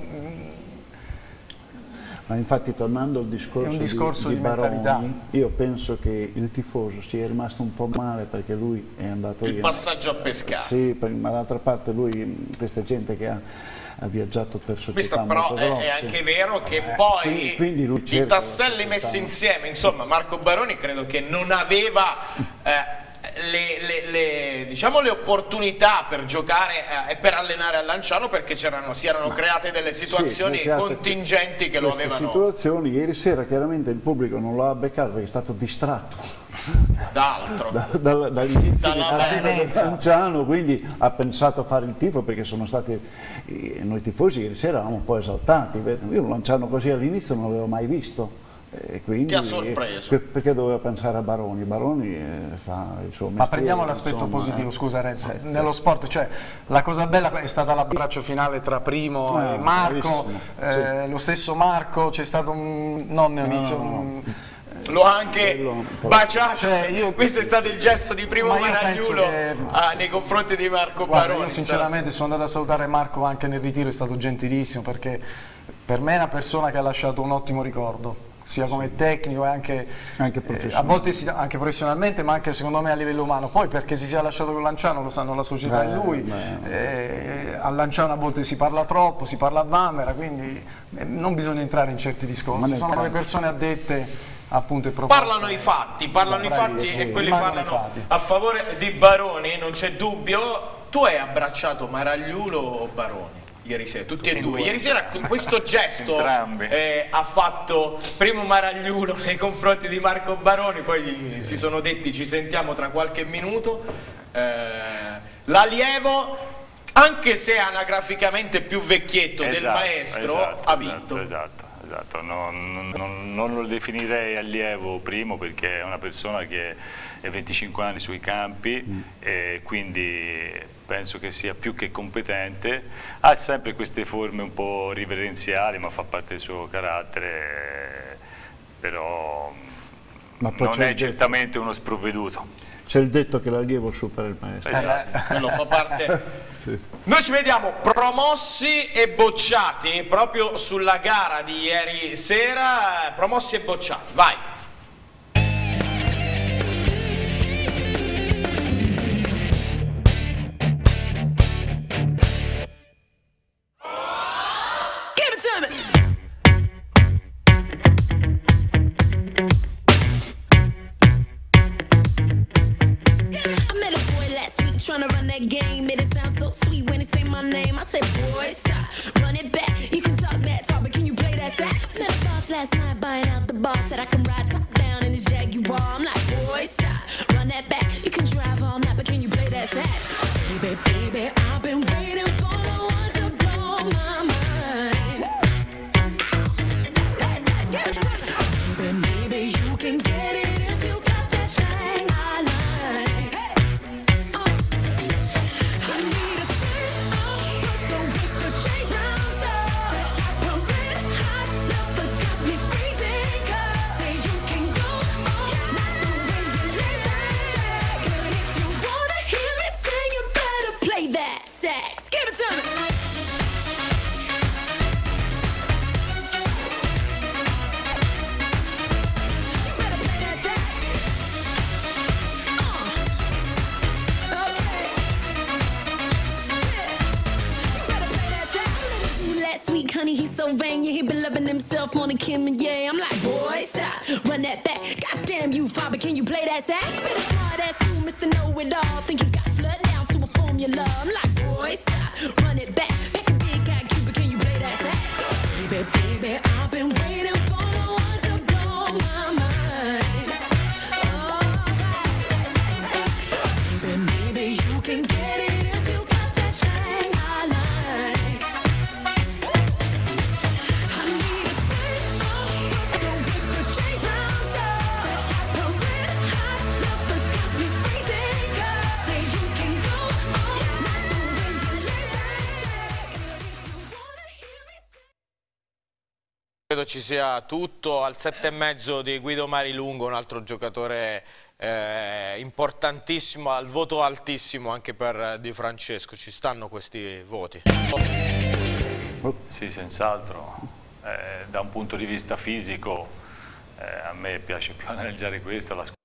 Ma infatti tornando al discorso, un discorso di, di, di Baroni, io penso che il tifoso sia rimasto un po' male perché lui è andato il via. Il passaggio a pescare. Sì, ma d'altra parte lui, questa gente che ha, ha viaggiato per società Visto, però molto è, grosse. è anche vero che eh, poi quindi, quindi i tasselli messi insieme, insomma Marco Baroni credo che non aveva... Eh, Le, le, le, diciamo, le opportunità per giocare eh, e per allenare a Lanciano, perché si erano create delle situazioni sì, contingenti che lo avevano. Situazioni, ieri sera chiaramente il pubblico non lo ha beccato perché è stato distratto d'altro da, da, dall'inizio di Lanciano, quindi ha pensato a fare il tifo, perché sono stati noi tifosi ieri sera eravamo un po' esaltati. Io Lanciano così all'inizio non l'avevo mai visto. E quindi, ti ha sorpreso? Perché doveva pensare a Baroni? Baroni eh, fa il suo mestiere. Ma prendiamo l'aspetto positivo, eh. scusa Renzo, eh, nello sport, cioè la cosa bella è stata l'abbraccio finale tra Primo eh, e Marco, eh, sì. Lo stesso Marco, c'è stato un... non inizio... No, no, no. Un, lo ha anche baciato, cioè io, questo è stato il gesto di Primo Maragliulo che... ah, nei confronti di Marco Guarda, Baroni. Io sinceramente sono andato a salutare Marco anche nel ritiro, è stato gentilissimo, perché per me è una persona che ha lasciato un ottimo ricordo. sia come tecnico e anche, anche, eh, a volte si, anche professionalmente, ma anche secondo me a livello umano. Poi perché si sia lasciato con Lanciano lo sanno la società e eh, lui, eh, a Lanciano a volte si parla troppo, si parla a Vanvera, quindi eh, non bisogna entrare in certi discorsi, sono le persone addette appunto e proposte. Parlano i fatti, parlano i fatti e quelli parlano parlano a favore di Baroni, non c'è dubbio. Tu hai abbracciato Maragliulo o Baroni? Ieri sera, tutti e due. Ieri sera con questo gesto eh, ha fatto primo Maragliulo nei confronti di Marco Baroni, poi sì. si sono detti ci sentiamo tra qualche minuto. Eh, l'allievo, anche se anagraficamente più vecchietto esatto, del maestro, esatto, ha vinto. Esatto, esatto. Non, non, non lo definirei allievo primo perché è una persona che è venticinque anni sui campi mm. e quindi penso che sia più che competente, ha sempre queste forme un po' riverenziali ma fa parte del suo carattere, però ma non è certamente uno sprovveduto. C'è il detto che l'allievo supera il maestro. Esatto. Quello fa parte. Sì. Noi ci vediamo promossi e bocciati proprio sulla gara di ieri sera, promossi e bocciati, vai! Trying to run that game, made it sound so sweet when he say my name. I said, boy, stop, run it back. You can talk that talk, but can you play that sax? Met a boss last night, buying out the bar. Said I can ride top down in his Jaguar. I'm like, boy, stop, run that back. You can drive all night, but can you play that sax? Baby, baby, I've been waiting for the one to blow my mind. Baby, maybe you can get it if you got that thing I like. Sex. Give it to me. You better play that sex. Uh. Okay. Yeah. You better play that sex. Last week, honey, he's so vain. Yeah, he been loving himself more than Kim and Ye. I'm like, boy, stop, run that back. Goddamn you, father, can you play that sax? Better fly that too, Mister Know-It-All. Think you got flood down to a formula. I'm like, boy, stop, run it back. Pick a big guy, Cuba, can you play that sax? Baby, baby, I've been waiting for the one to blow my mind. Oh, baby, maybe you can get it if you got that thing I like. I need a stay up, don't get the chase round, so that type of red hot love that got me freezing. Cause say you can go all night the way you lay that check. If you wanna hear me say. Credo ci sia tutto. Al sette e mezzo di Guido Marilungo, un altro giocatore eh, importantissimo, al voto altissimo anche per Di Francesco. Ci stanno questi voti? Sì, senz'altro. Eh, da un punto di vista fisico eh, a me piace più analizzare questo, la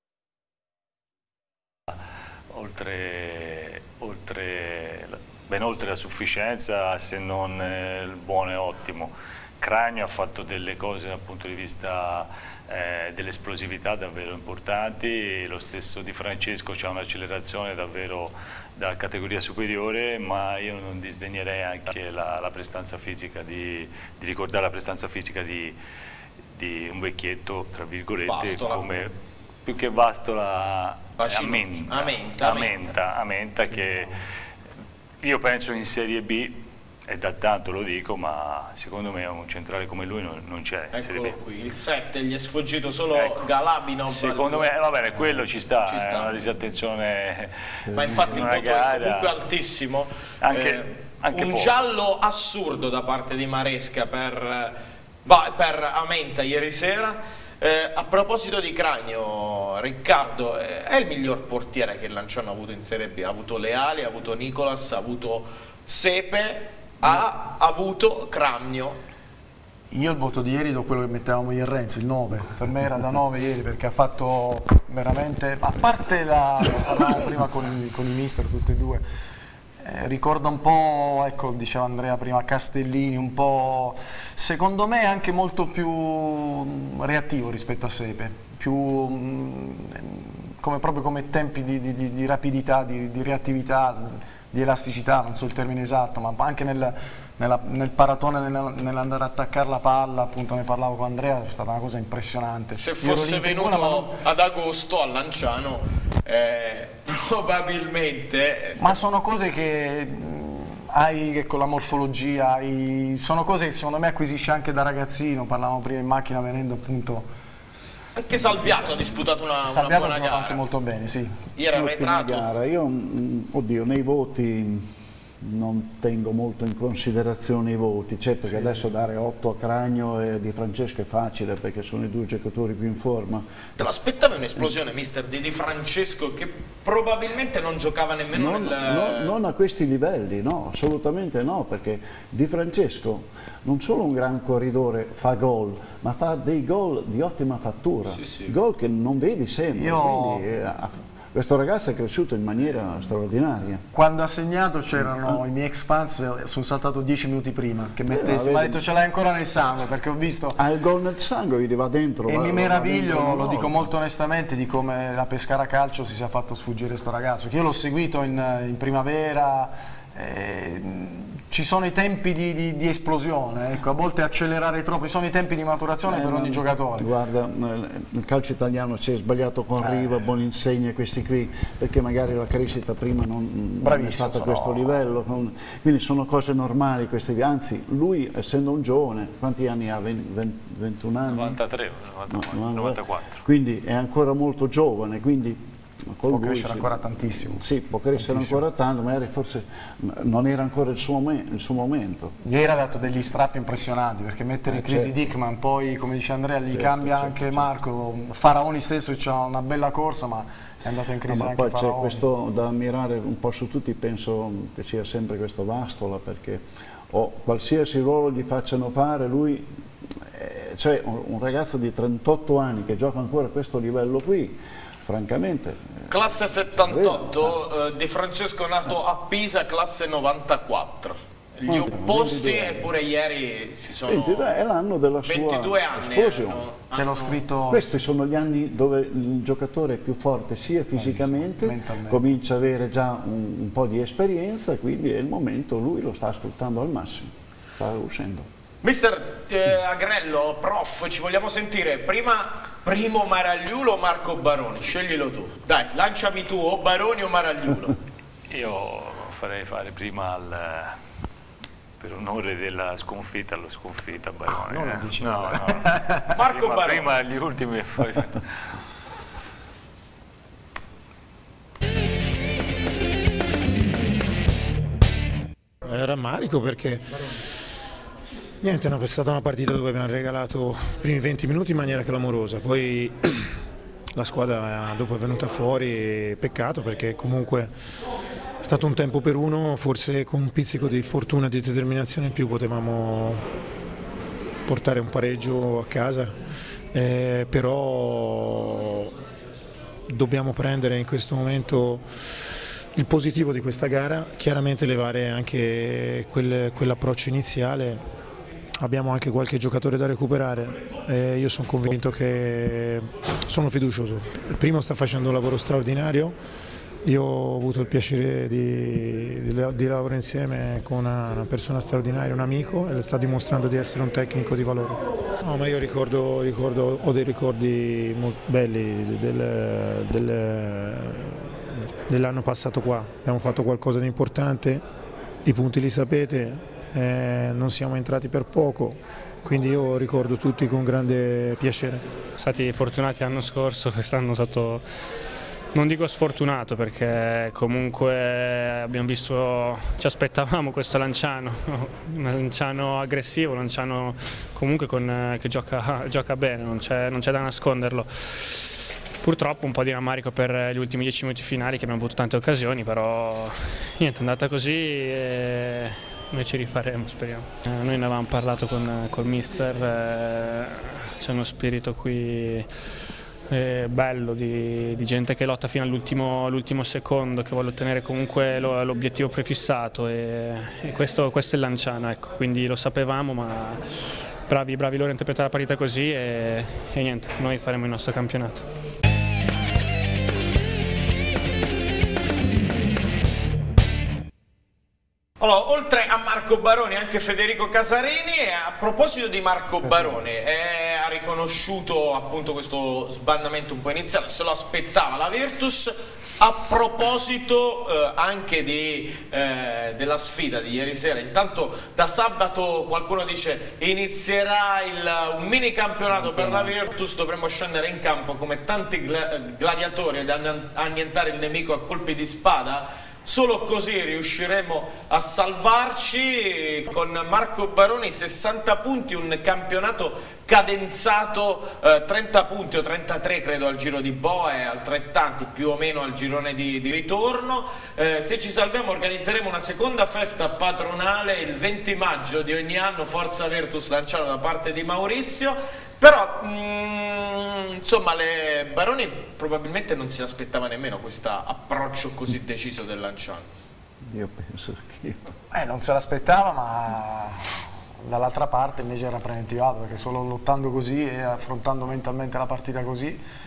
oltre, oltre, ben oltre la sufficienza, se non eh, il buono e ottimo. Cragno ha fatto delle cose dal punto di vista eh, dell'esplosività davvero importanti, lo stesso Di Francesco ha un'accelerazione davvero da categoria superiore, ma io non disdegnerei anche la, la prestanza fisica di, di ricordare la prestanza fisica di, di un vecchietto, tra virgolette, Vastola. come più che Vastola, Bacino. Amenta, Amenta, Amenta, Amenta, Sì. che io penso in Serie B, e da tanto lo dico, ma secondo me un centrale come lui non, non c'è in Serie Eccolo B. qui, il sette, gli è sfuggito solo Ecco. Galabinov. Secondo me, va bene, quello ci sta, Ci è sta. una disattenzione. Ma infatti il una voto è gara. comunque altissimo. Anche- Eh, anche un poco. giallo assurdo da parte di Maresca per, eh, va- per Amenta ieri sera. Eh, a proposito di Cragno, Riccardo, eh, è il miglior portiere che Lanciano ha avuto in Serie B. Ha avuto Leali, ha avuto Nicolas, ha avuto Sepe, ha avuto Cragno. Io il voto di ieri do quello che mettevamo io e Renzo, il nove, per me era da nove ieri perché ha fatto veramente, a parte la, parlavamo prima con i, con i mister tutti e due, eh, ricorda un po', ecco diceva Andrea prima, Castellini, un po', secondo me anche molto più reattivo rispetto a Sepe, più come, proprio come tempi di, di, di rapidità, di, di reattività, di elasticità, non so il termine esatto, ma anche nel, nella, nel paratone, nell'andare a attaccare la palla, appunto ne parlavo con Andrea, è stata una cosa impressionante. Se fosse venuto tribuna, non... ad agosto a Lanciano, eh, probabilmente... Ma sono cose che mh, hai, ecco, la morfologia, hai, sono cose che secondo me acquisisci anche da ragazzino, parlavamo prima in macchina venendo appunto... Anche Salviato ha disputato una, Salviato una buona gara. Anche molto bene, sì. Ieri arretrato. Gara. Io, oddio, nei voti non tengo molto in considerazione i voti, certo sì. Che adesso dare otto a Cragno e Di Francesco è facile perché sono i due giocatori più in forma. Te l'aspettavi un'esplosione, mister, di Di Francesco che probabilmente non giocava nemmeno non, nel... no, non a questi livelli, no, assolutamente no, perché Di Francesco non solo un gran corridore fa gol, ma fa dei gol di ottima fattura, sì, sì. Gol che non vedi sempre. Io... Quindi, eh, questo ragazzo è cresciuto in maniera straordinaria. Quando ha segnato c'erano ah. i miei ex fans, sono saltato dieci minuti prima che mettessi, eh, mi ha detto ce l'hai ancora nel sangue perché ho visto... Ha il gol nel sangue, gli va dentro. E va, mi meraviglio, dentro lo dico molto onestamente, di come la Pescara Calcio si sia fatto sfuggire questo ragazzo, che io l'ho seguito in, in primavera, eh, ci sono i tempi di, di, di esplosione, ecco, a volte accelerare troppo, ci sono i tempi di maturazione eh, per ogni giocatore. Guarda, nel calcio italiano c'è sbagliato con eh. Riva, Boninsegna e questi qui, perché magari la crescita prima non, non è stata a questo sono... livello, non, quindi sono cose normali queste, anzi lui essendo un giovane, quanti anni ha? ventuno anni? novantatré, novantaquattro, novantaquattro. Quindi è ancora molto giovane, quindi può crescere ancora tantissimo. Sì, può crescere tantissimo. ancora tanto, magari forse non era ancora il suo, il suo momento. Ieri ha dato degli strappi impressionanti perché mettere eh, in crisi certo. Dickman, poi come dice Andrea gli certo, cambia certo, anche certo. Marco, Faraoni stesso c'ha una bella corsa ma è andato in crisi no, anche poi Faraoni. C'è questo da ammirare un po' su tutti, penso che sia sempre questo Vastola perché o qualsiasi ruolo gli facciano fare lui, eh, cioè un, un ragazzo di trentotto anni che gioca ancora a questo livello qui, francamente. Classe settantotto, eh, Di Francesco nato a Pisa, classe novantaquattro. Gli opposti eppure ieri si sono... ventidue è l'anno della sua ventidue anni esplosione. Hanno, hanno... l'ho scritto... Questi sono gli anni dove il giocatore è più forte sia fisicamente, comincia a avere già un, un po' di esperienza, quindi è il momento, lui lo sta sfruttando al massimo, sta uscendo. Mister eh, Agrello, prof, ci vogliamo sentire prima Primo Maragliulo o Marco Baroni? Sceglilo tu. Dai, lanciami tu, o Baroni o Maragliulo. Io farei fare prima al, per onore della sconfitta alla sconfitta Baroni. No, eh. non dici no, no. Marco prima, Baroni. Prima gli ultimi e poi... Rammarico perché... Niente, no, è stata una partita dove abbiamo regalato i primi venti minuti in maniera clamorosa, poi la squadra dopo è venuta fuori, peccato perché comunque è stato un tempo per uno, forse con un pizzico di fortuna e di determinazione in più potevamo portare un pareggio a casa, eh, però dobbiamo prendere in questo momento il positivo di questa gara, chiaramente levare anche quel, quell'approccio iniziale. Abbiamo anche qualche giocatore da recuperare e io sono convinto che sono fiducioso. Il primo sta facendo un lavoro straordinario, io ho avuto il piacere di, di, di lavorare insieme con una, una persona straordinaria, un amico, e sta dimostrando di essere un tecnico di valore. No, ma io ricordo, ricordo, ho dei ricordi molto belli del, del, dell'anno passato qua, abbiamo fatto qualcosa di importante, i punti li sapete. Eh, non siamo entrati per poco, quindi io ricordo tutti con grande piacere. Siamo stati fortunati l'anno scorso, quest'anno stato, non dico sfortunato perché comunque abbiamo visto, ci aspettavamo questo Lanciano, un Lanciano aggressivo, un Lanciano comunque con, che gioca, gioca bene, non c'è da nasconderlo. Purtroppo un po' di rammarico per gli ultimi dieci minuti finali che abbiamo avuto tante occasioni, però niente, è andata così e noi ci rifaremo, speriamo. Eh, noi ne avevamo parlato con col mister, eh, c'è uno spirito qui eh, bello di, di gente che lotta fino all'ultimo all'ultimo secondo, che vuole ottenere comunque l'obiettivo prefissato, e, e questo, questo è il Lanciano, ecco. Quindi lo sapevamo, ma bravi, bravi loro a interpretare la partita così, e, e niente, noi faremo il nostro campionato. Allora, oltre a Marco Baroni anche Federico Casarini, e a proposito di Marco Baroni, eh, ha riconosciuto appunto questo sbandamento un po' iniziale, se lo aspettava la Virtus. A proposito eh, anche di, eh, della sfida di ieri sera, intanto da sabato qualcuno dice inizierà il, un mini campionato per la Virtus, dovremmo scendere in campo come tanti gla gladiatori ad annientare il nemico a colpi di spada. Solo così riusciremo a salvarci. Con Marco Baroni sessanta punti, un campionato cadenzato, eh, trenta punti o trentatré credo al giro di boa e altrettanti più o meno al girone di, di ritorno. Eh, se ci salviamo organizzeremo una seconda festa patronale il venti maggio di ogni anno, Forza Virtus Lanciano da parte di Maurizio. Però mm, insomma le Baroni probabilmente non si aspettava nemmeno questo approccio così deciso del Lanciano. Io penso che... Eh, non se l'aspettava, ma dall'altra parte invece era preventivato, perché solo lottando così e affrontando mentalmente la partita così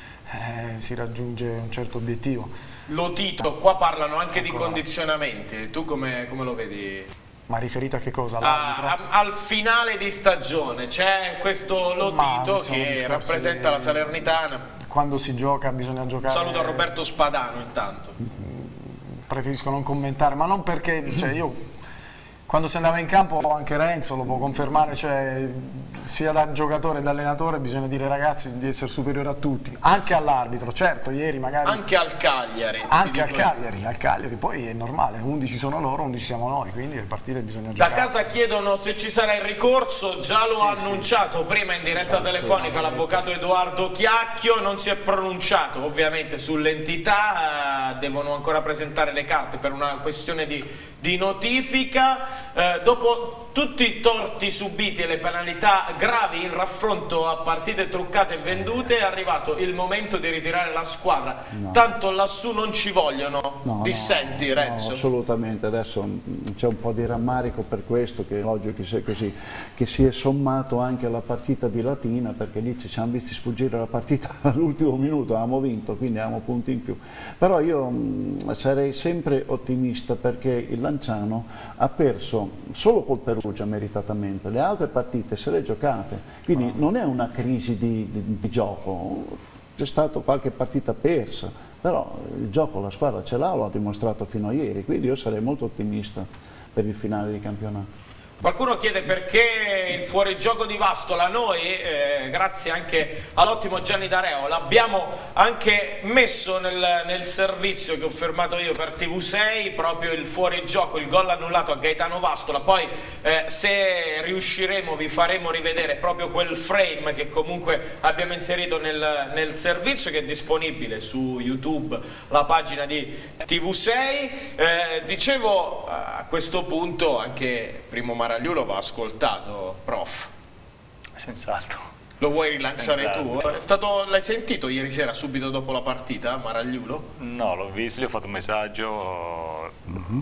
eh, si raggiunge un certo obiettivo. Lotito, qua parlano anche Ancora. di condizionamenti, tu come, come lo vedi? Ma riferito a che cosa? A, al finale di stagione c'è questo Lotito che rappresenta la Salernitana. Quando si gioca bisogna giocare. Saluto a Roberto Spadano intanto. Preferisco non commentare, ma non perché, cioè io quando si andava in campo, anche Renzo lo può confermare, cioè sia da giocatore che da allenatore bisogna dire ragazzi di essere superiore a tutti, anche sì. all'arbitro, certo ieri magari... Anche al Cagliari. Anche al Cagliari, al Cagliari, poi è normale, undici sono loro, undici siamo noi, quindi le partite bisogna giocare. Da casa chiedono se ci sarà il ricorso, già lo sì, ha annunciato sì. prima in diretta sì, telefonica sì, l'avvocato Edoardo Chiacchio, non si è pronunciato ovviamente sull'entità, eh, devono ancora presentare le carte per una questione di, di notifica. Eh, dopo tutti i torti subiti e le penalità gravi in raffronto a partite truccate e vendute, è arrivato il momento di ritirare la squadra. No. Tanto lassù non ci vogliono no, dissenti, no, Renzo? No, assolutamente, adesso c'è un po' di rammarico per questo, che è logico che sia così, che si è sommato anche alla partita di Latina, perché lì ci siamo visti sfuggire la partita all'ultimo minuto, avevamo vinto, quindi avevamo punti in più. Però io mh, sarei sempre ottimista, perché il Lanciano ha perso solo col Perugia meritatamente, le altre partite se le giocate, quindi non è una crisi di, di, di gioco, c'è stata qualche partita persa, però il gioco la squadra ce l'ha, lo ha dimostrato fino a ieri, quindi io sarei molto ottimista per il finale di campionato. Qualcuno chiede perché il fuorigioco di Vastola. Noi, eh, grazie anche all'ottimo Gianni D'Areo, l'abbiamo anche messo nel, nel servizio che ho firmato io per T V sei, proprio il fuorigioco, il gol annullato a Gaetano Vastola. Poi eh, se riusciremo vi faremo rivedere proprio quel frame che comunque abbiamo inserito nel, nel servizio, che è disponibile su YouTube, la pagina di T V sei. Eh, dicevo a questo punto anche Primo Maragliulo va ascoltato, prof. Senz'altro. Lo vuoi rilanciare tu? L'hai sentito ieri sera subito dopo la partita, Maragliulo? No, l'ho visto, gli ho fatto un messaggio mm-hmm.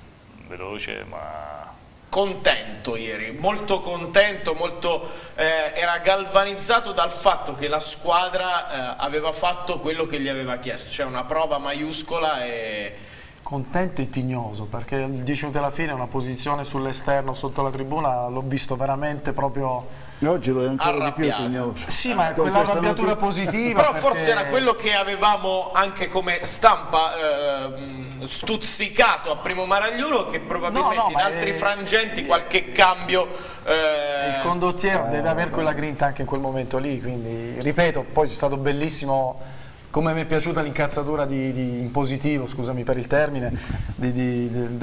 veloce, ma... Contento ieri, molto contento, molto, eh, era galvanizzato dal fatto che la squadra eh, aveva fatto quello che gli aveva chiesto, cioè una prova maiuscola e... Contento e tignoso, perché il dieci minuti alla fine una posizione sull'esterno sotto la tribuna l'ho visto veramente proprio... Oggi lo è ancora arrabbiato. di più tignoso. Sì, ma è quell'arrabbiatura positiva. Però perché... forse era quello che avevamo anche come stampa eh, stuzzicato a Primo Maragliulo, che probabilmente no, no, in altri è... frangenti qualche cambio... Eh... Il condottiero eh, deve avere quella grinta anche in quel momento lì, quindi ripeto, poi c'è stato bellissimo... Come mi è piaciuta l'incazzatura di, di, in positivo, scusami per il termine, di, di, di,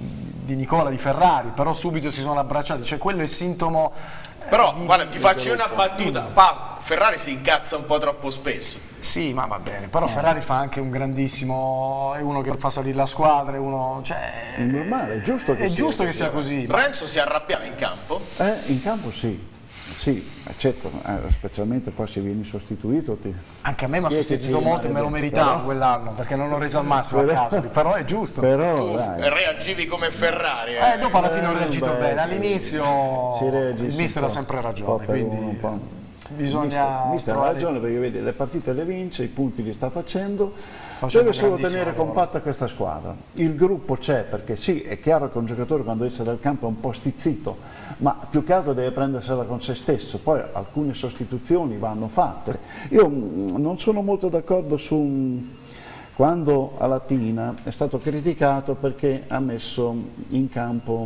di Nicola, di Ferrari, però subito si sono abbracciati, cioè quello è sintomo... Però, di, guarda, ti faccio una battuta, pa, Ferrari si incazza un po' troppo spesso. Sì, ma va bene, però Ferrari fa anche un grandissimo, è uno che fa salire la squadra, è uno, cioè, è normale, è giusto che, è sia, giusto che sia così. Renzo si arrabbiava in campo? Eh, in campo sì. Sì, certo, eh, specialmente poi se vieni sostituito ti... Anche a me mi ha sostituito molto e me lo meritavo però... quell'anno, perché non l'ho reso al massimo però... a casa, però è giusto. Però, tu dai. reagivi come Ferrari. Eh, eh dopo alla fine ho reagito beh, bene, all'inizio il mister ha sempre ragione, quindi un po'. bisogna... Il mister ha trovare... ragione perché vedi, le partite le vince, i punti li sta facendo, Facendo deve solo tenere compatta questa squadra. Il gruppo c'è, perché sì, è chiaro che un giocatore quando esce dal campo è un po' stizzito, ma più che altro deve prendersela con se stesso, poi alcune sostituzioni vanno fatte. Io non sono molto d'accordo su quando a Latina è stato criticato perché ha messo in campo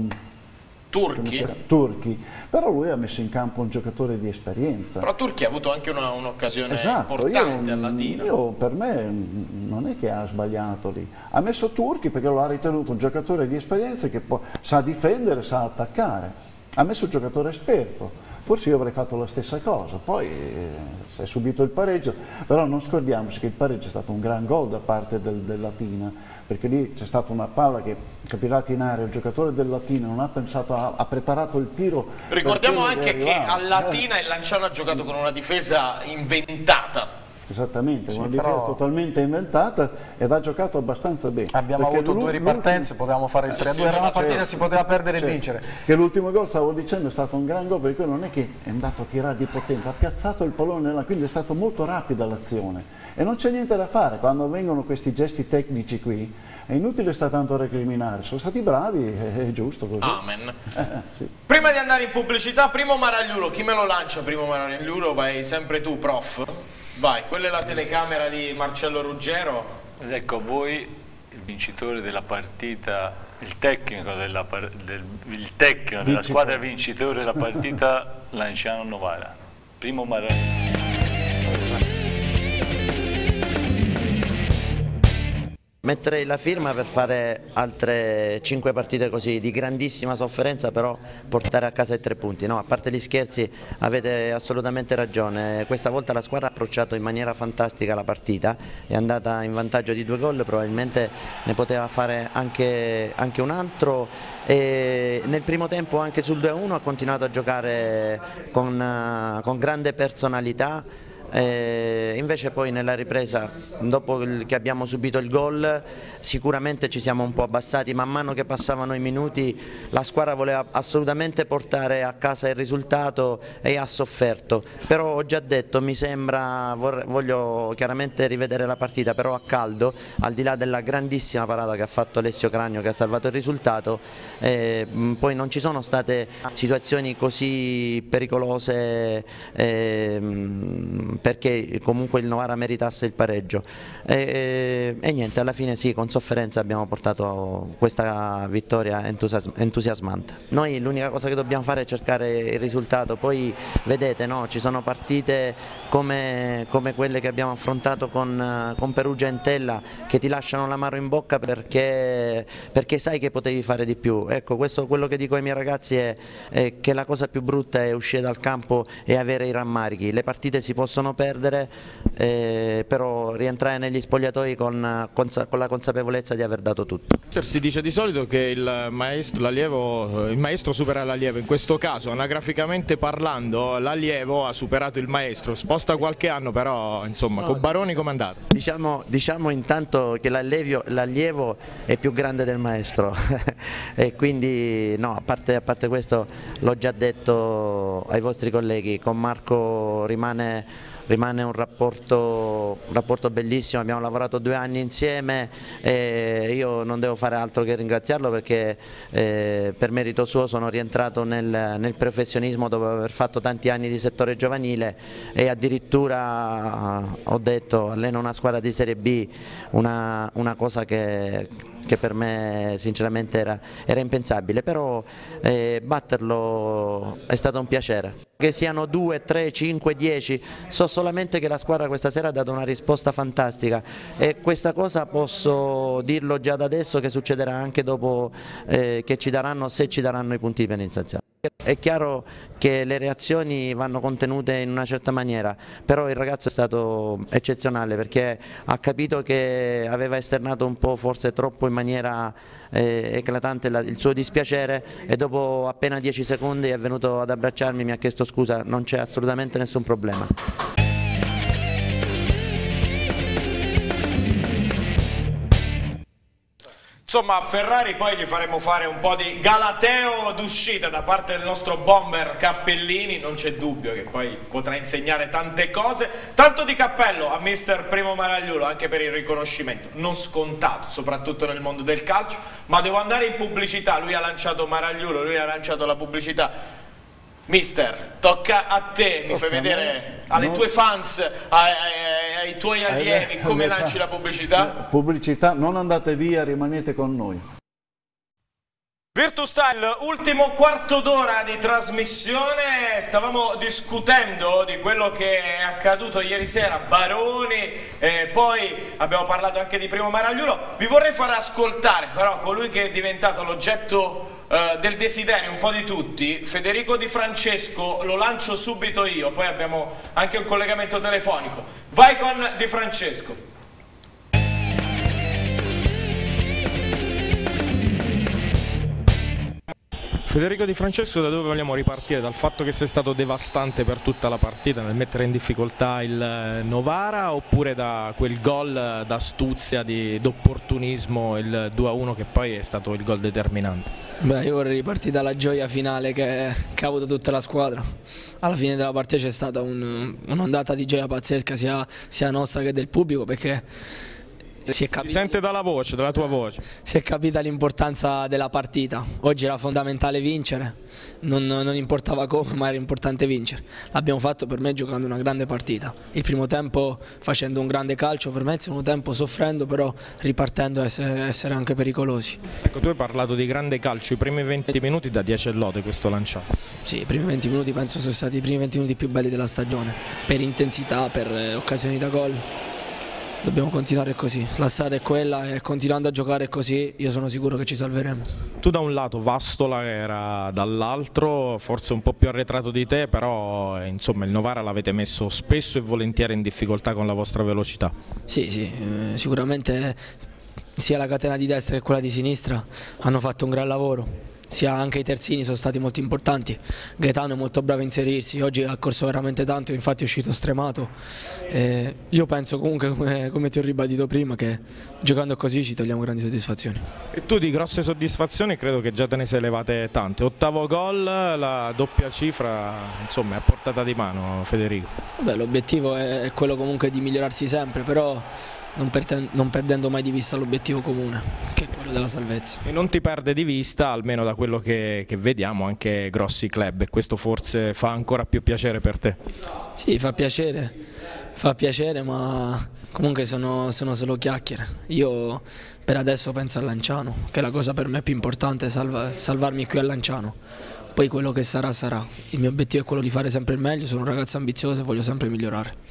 Turchi? Turchi, però lui ha messo in campo un giocatore di esperienza. Però Turchi ha avuto anche un'occasione esatto, importante io, al Latina. Io, per me non è che ha sbagliato lì, ha messo Turchi perché lo ha ritenuto un giocatore di esperienza che può, sa difendere, sa attaccare, ha messo un giocatore esperto, forse io avrei fatto la stessa cosa, poi eh, si è subito il pareggio, però non scordiamoci che il pareggio è stato un gran gol da parte del, del Latina, perché lì c'è stata una palla che capirati in area, il giocatore del Latina non ha pensato, ha, ha preparato il tiro. Ricordiamo anche che al Latina il Lanciano ha giocato con una difesa inventata. Esattamente, sì, una difesa però... totalmente inventata ed ha giocato abbastanza bene. Abbiamo avuto due ripartenze, potevamo fare il tre a due, era una partita che si poteva perdere cioè, e vincere. Che l'ultimo gol, stavo dicendo, è stato un gran gol perché non è che è andato a tirare di potenza, ha piazzato il pallone là, quindi è stata molto rapida l'azione. E non c'è niente da fare, quando avvengono questi gesti tecnici qui, è inutile sta tanto a recriminare, sono stati bravi, è, è giusto così. Amen. Eh, sì. Prima di andare in pubblicità, Primo Maragliulo, chi me lo lancia Primo Maragliulo? Vai sempre tu, prof. Vai, quella è la telecamera di Marcello Ruggero. Ed ecco a voi il vincitore della partita, il tecnico della, del, il tecnico della squadra vincitore della partita Lanciano Novara. Primo Maragliulo. Metterei la firma per fare altre cinque partite così di grandissima sofferenza, però portare a casa i tre punti. No, a parte gli scherzi, avete assolutamente ragione, questa volta la squadra ha approcciato in maniera fantastica la partita, è andata in vantaggio di due gol, probabilmente ne poteva fare anche, anche un altro. E nel primo tempo anche sul due a uno ha continuato a giocare con, con grande personalità. E invece poi nella ripresa, dopo che abbiamo subito il gol, sicuramente ci siamo un po' abbassati, man mano che passavano i minuti la squadra voleva assolutamente portare a casa il risultato e ha sofferto, però ho già detto, mi sembra, voglio chiaramente rivedere la partita, però a caldo, al di là della grandissima parata che ha fatto Alessio Cragno che ha salvato il risultato, eh, poi non ci sono state situazioni così pericolose, eh, perché comunque il Novara meritasse il pareggio e, e, e niente, alla fine sì, con sofferenza abbiamo portato questa vittoria entusiasm entusiasmante. Noi l'unica cosa che dobbiamo fare è cercare il risultato, poi vedete, no, ci sono partite come, come quelle che abbiamo affrontato con, con Perugia e Entella che ti lasciano l'amaro in bocca perché, perché sai che potevi fare di più. Ecco, questo quello che dico ai miei ragazzi è, è che la cosa più brutta è uscire dal campo e avere i rammarichi, le partite si possono perdere, eh, però rientrare negli spogliatoi con, con, con la consapevolezza di aver dato tutto. Si dice di solito che il maestro, l'allievo, il maestro supera l'allievo, in questo caso anagraficamente parlando l'allievo ha superato il maestro, sposta qualche anno, però insomma con Baroni com'è andato? Diciamo, diciamo intanto che l'allievo è più grande del maestro e quindi no, a parte, a parte questo l'ho già detto ai vostri colleghi, con Marco rimane Rimane un rapporto, un rapporto bellissimo, abbiamo lavorato due anni insieme e io non devo fare altro che ringraziarlo perché eh, per merito suo sono rientrato nel, nel professionismo dopo aver fatto tanti anni di settore giovanile e addirittura eh, ho detto alleno una squadra di Serie B, una, una cosa che... che per me sinceramente era, era impensabile, però eh, batterlo è stato un piacere. Che siano due, tre, cinque, dieci, so solamente che la squadra questa sera ha dato una risposta fantastica e questa cosa posso dirlo già da adesso che succederà anche dopo eh, che ci daranno, se ci daranno i punti di penalizzazione. È chiaro che le reazioni vanno contenute in una certa maniera, però il ragazzo è stato eccezionale perché ha capito che aveva esternato un po', forse troppo in maniera eh, eclatante la, il suo dispiacere, e dopo appena dieci secondi è venuto ad abbracciarmi, mi ha chiesto scusa, non c'è assolutamente nessun problema. Insomma, a Ferrari poi gli faremo fare un po' di galateo d'uscita da parte del nostro bomber Cappellini, non c'è dubbio che poi potrà insegnare tante cose. Tanto di cappello a mister Primo Maragliulo, anche per il riconoscimento, non scontato, soprattutto nel mondo del calcio, ma devo andare in pubblicità, lui ha lanciato Maragliulo, lui ha lanciato la pubblicità. Mister, tocca a te, mi fai vedere alle tue fans, ai, ai, ai tuoi allievi, come lanci la pubblicità? Pubblicità, non andate via, rimanete con noi. Virtus Style, ultimo quarto d'ora di trasmissione, stavamo discutendo di quello che è accaduto ieri sera, Baroni, eh, poi abbiamo parlato anche di Primo Maragliulo. Vi vorrei far ascoltare però colui che è diventato l'oggetto Uh, del desiderio un po' di tutti, Federico Di Francesco, lo lancio subito io, poi abbiamo anche un collegamento telefonico. Vai con Di Francesco. Federico Di Francesco, da dove vogliamo ripartire? Dal fatto che sei stato devastante per tutta la partita nel mettere in difficoltà il Novara, oppure da quel gol d'astuzia, d'opportunismo, il due a uno che poi è stato il gol determinante? Beh, io vorrei ripartire dalla gioia finale che, che ha avuto tutta la squadra. Alla fine della partita c'è stata un, un'ondata di gioia pazzesca sia, sia nostra che del pubblico, perché si è capita, si sente dalla voce, dalla tua voce. Si è capita l'importanza della partita. Oggi era fondamentale vincere, non, non importava come, ma era importante vincere. L'abbiamo fatto per me giocando una grande partita. Il primo tempo facendo un grande calcio per me, il secondo tempo soffrendo, però ripartendo e essere, essere anche pericolosi. Ecco, tu hai parlato di grande calcio, i primi venti minuti da dieci lode questo lanciato. Sì, i primi venti minuti penso sono stati i primi venti minuti più belli della stagione, per intensità, per eh, occasioni da gol. Dobbiamo continuare così, la strada è quella e continuando a giocare così io sono sicuro che ci salveremo. Tu da un lato, Vastola era dall'altro, forse un po' più arretrato di te, però insomma il Novara l'avete messo spesso e volentieri in difficoltà con la vostra velocità. Sì, sì, eh, sicuramente sia la catena di destra che quella di sinistra hanno fatto un gran lavoro. Sia anche i terzini sono stati molto importanti. Gaetano è molto bravo a inserirsi, oggi ha corso veramente tanto, infatti è uscito stremato. Eh, io penso comunque, come, come ti ho ribadito prima, che giocando così ci togliamo grandi soddisfazioni. E tu di grosse soddisfazioni credo che già te ne sei levate tante. Ottavo gol, la doppia cifra, insomma è a portata di mano, Federico. L'obiettivo è quello comunque di migliorarsi sempre, però Non, non perdendo mai di vista l'obiettivo comune, che è quello della salvezza. E non ti perde di vista, almeno da quello che, che vediamo, anche grossi club, e questo forse fa ancora più piacere per te? Sì, fa piacere, fa piacere, ma comunque sono, sono solo chiacchiere. Io per adesso penso a Lanciano, che la cosa per me più importante è salva, salvarmi qui a Lanciano. Poi quello che sarà sarà. Il mio obiettivo è quello di fare sempre il meglio, sono un ragazzo ambizioso e voglio sempre migliorare.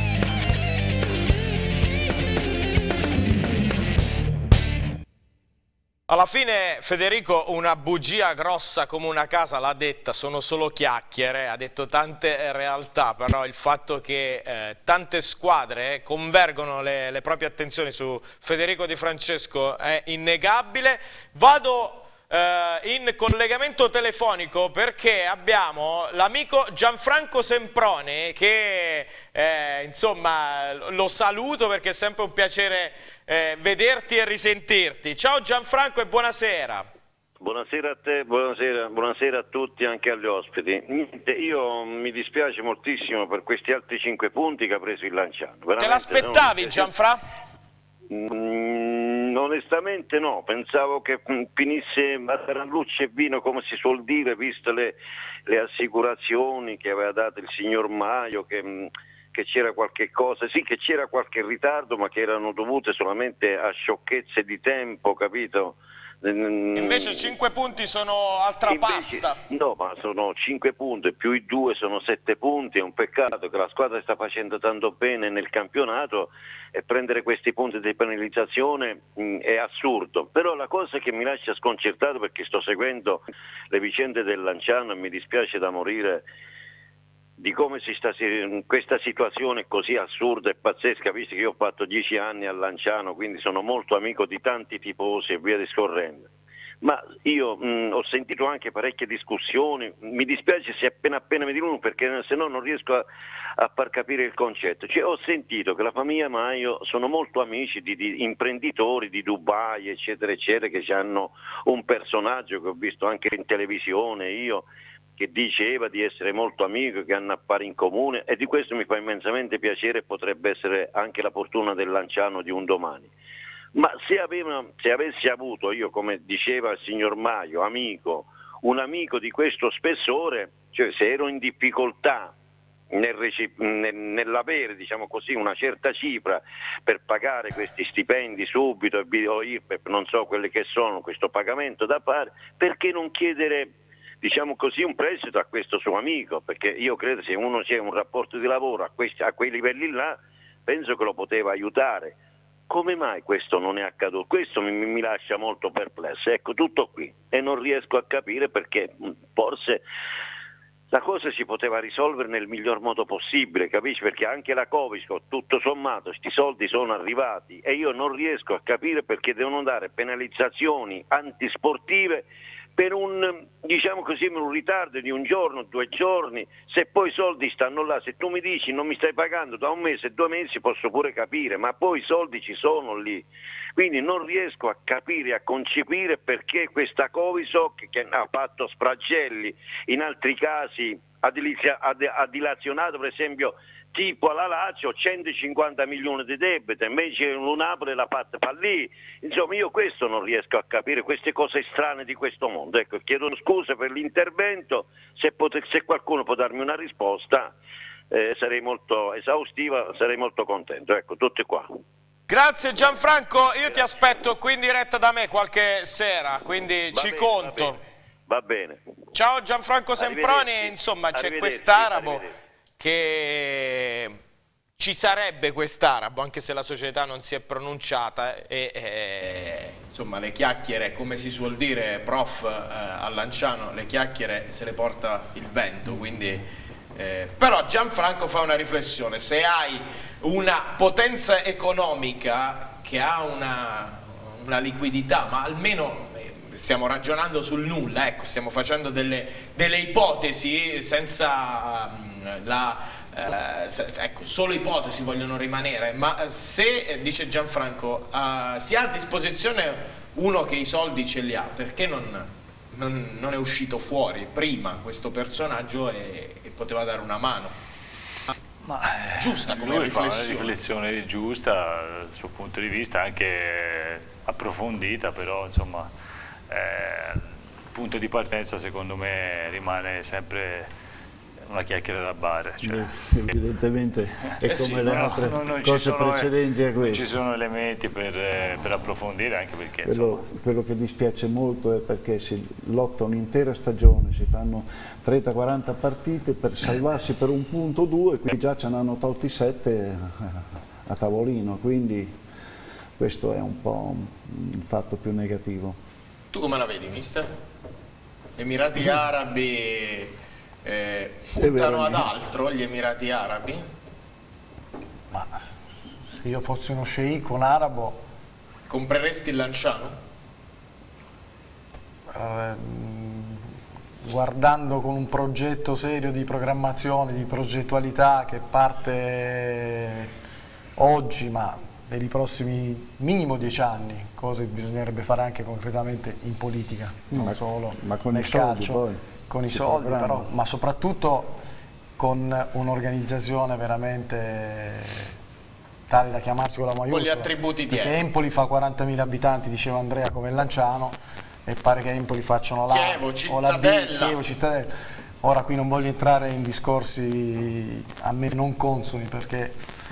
Alla fine Federico una bugia grossa come una casa l'ha detta, sono solo chiacchiere, ha detto tante realtà, però il fatto che eh, tante squadre convergono le, le proprie attenzioni su Federico Di Francesco è innegabile. Vado eh, in collegamento telefonico perché abbiamo l'amico Gianfranco Semproni che eh, insomma lo saluto perché è sempre un piacere Eh, vederti e risentirti. Ciao Gianfranco e buonasera. Buonasera a te, buonasera, buonasera a tutti, anche agli ospiti. Niente, io mi dispiace moltissimo per questi altri cinque punti che ha preso il Lanciano. Veramente, te l'aspettavi Gianfra? Mm, onestamente no, pensavo che finisse a tarallucce e vino, come si suol dire, visto le, le assicurazioni che aveva dato il signor Maio, che che c'era qualche cosa, sì che c'era qualche ritardo, ma che erano dovute solamente a sciocchezze di tempo, capito? Invece cinque punti sono altra Invece, pasta. No, ma sono cinque punti, più i due sono sette punti, è un peccato che la squadra sta facendo tanto bene nel campionato e prendere questi punti di penalizzazione mh, è assurdo. Però la cosa che mi lascia sconcertato, perché sto seguendo le vicende del Lanciano e mi dispiace da morire di come si sta questa situazione così assurda e pazzesca, visto che io ho fatto dieci anni a Lanciano, quindi sono molto amico di tanti tifosi e via discorrendo. Ma io mh, ho sentito anche parecchie discussioni, mi dispiace se appena appena mi dicono, perché se no non riesco a, a far capire il concetto. Cioè, ho sentito che la famiglia Maio sono molto amici di, di imprenditori di Dubai, eccetera, eccetera, che hanno un personaggio che ho visto anche in televisione, io, che diceva di essere molto amico, che hanno affari in comune, e di questo mi fa immensamente piacere e potrebbe essere anche la fortuna del Lanciano di un domani. Ma se, aveva, se avessi avuto, io come diceva il signor Maio, amico, un amico di questo spessore, cioè se ero in difficoltà nel recip- nel, nell'avere, diciamo così, una certa cifra per pagare questi stipendi subito, o I R P E F, non so quelle che sono, questo pagamento da fare, perché non chiedere, diciamo così, un prestito a questo suo amico? Perché io credo se uno c'è un rapporto di lavoro a, questi, a quei livelli là, penso che lo poteva aiutare. Come mai questo non è accaduto? Questo mi, mi lascia molto perplesso, ecco, tutto qui, e non riesco a capire perché forse la cosa si poteva risolvere nel miglior modo possibile, capisci? Perché anche la Covisco, tutto sommato, sti soldi sono arrivati e io non riesco a capire perché devono dare penalizzazioni antisportive per un, diciamo così, un ritardo di un giorno, due giorni, se poi i soldi stanno là, se tu mi dici non mi stai pagando da un mese, due mesi, posso pure capire, ma poi i soldi ci sono lì. Quindi non riesco a capire, a concepire perché questa Covisoc, che ha fatto sfragelli, in altri casi ha, dilizia, ha, ha dilazionato, per esempio, tipo alla Lazio, centocinquanta milioni di debito, invece un Napoli l'ha fatta fallire. Insomma, io questo non riesco a capire, queste cose strane di questo mondo. Ecco, chiedo scusa per l'intervento, se, pote- se qualcuno può darmi una risposta eh, sarei molto esaustiva, sarei molto contento. Ecco, tutti qua. Grazie Gianfranco, io ti aspetto qui in diretta da me qualche sera, quindi Va ci bene, conto. Va bene. Va bene. Ciao Gianfranco Semproni, e insomma c'è quest'arabo che ci sarebbe quest'arabo, anche se la società non si è pronunciata, e, e insomma le chiacchiere, come si suol dire, prof, eh, a Lanciano, le chiacchiere se le porta il vento, quindi eh, però Gianfranco fa una riflessione: se hai una potenza economica che ha una, una liquidità, ma almeno stiamo ragionando sul nulla, ecco, stiamo facendo delle, delle ipotesi senza um, la, uh, se, ecco, solo ipotesi vogliono rimanere, ma se, dice Gianfranco, uh, si ha a disposizione uno che i soldi ce li ha, perché non, non, non è uscito fuori prima questo personaggio e, e poteva dare una mano? Ma, giusta come lui riflessione. Fa una riflessione giusta dal suo punto di vista, anche approfondita, però insomma eh, il punto di partenza secondo me rimane sempre una chiacchiera da bar, cioè, evidentemente è eh sì, come le no, altre no, non cose sono, precedenti a non questo. ci sono elementi per, per approfondire, anche perché quello, quello che dispiace molto è perché si lotta un'intera stagione, si fanno trenta quaranta partite per salvarsi per un punto o due, quindi già ce ne hanno tolti sette a tavolino, quindi questo è un po' un fatto più negativo. Tu come la vedi, mister? Emirati Arabi eh, puntano ad altro, gli Emirati Arabi? Ma se io fossi uno sceicco, un arabo... Compreresti il Lanciano? Eh, guardando con un progetto serio di programmazione, di progettualità che parte oggi, ma per i prossimi minimo dieci anni, cose che bisognerebbe fare anche concretamente in politica, non ma, solo ma con nel i soldi calcio, poi, con i soldi però, ma soprattutto con un'organizzazione veramente tale da chiamarsi con la maiuscola. Con gli attributi perché dietro. Empoli fa quarantamila abitanti, diceva Andrea, come il Lanciano, e pare che Empoli facciano la Chievo, o la B, Cittadella. Chievo, Cittadella. Ora qui non voglio entrare in discorsi a me non consoni, perché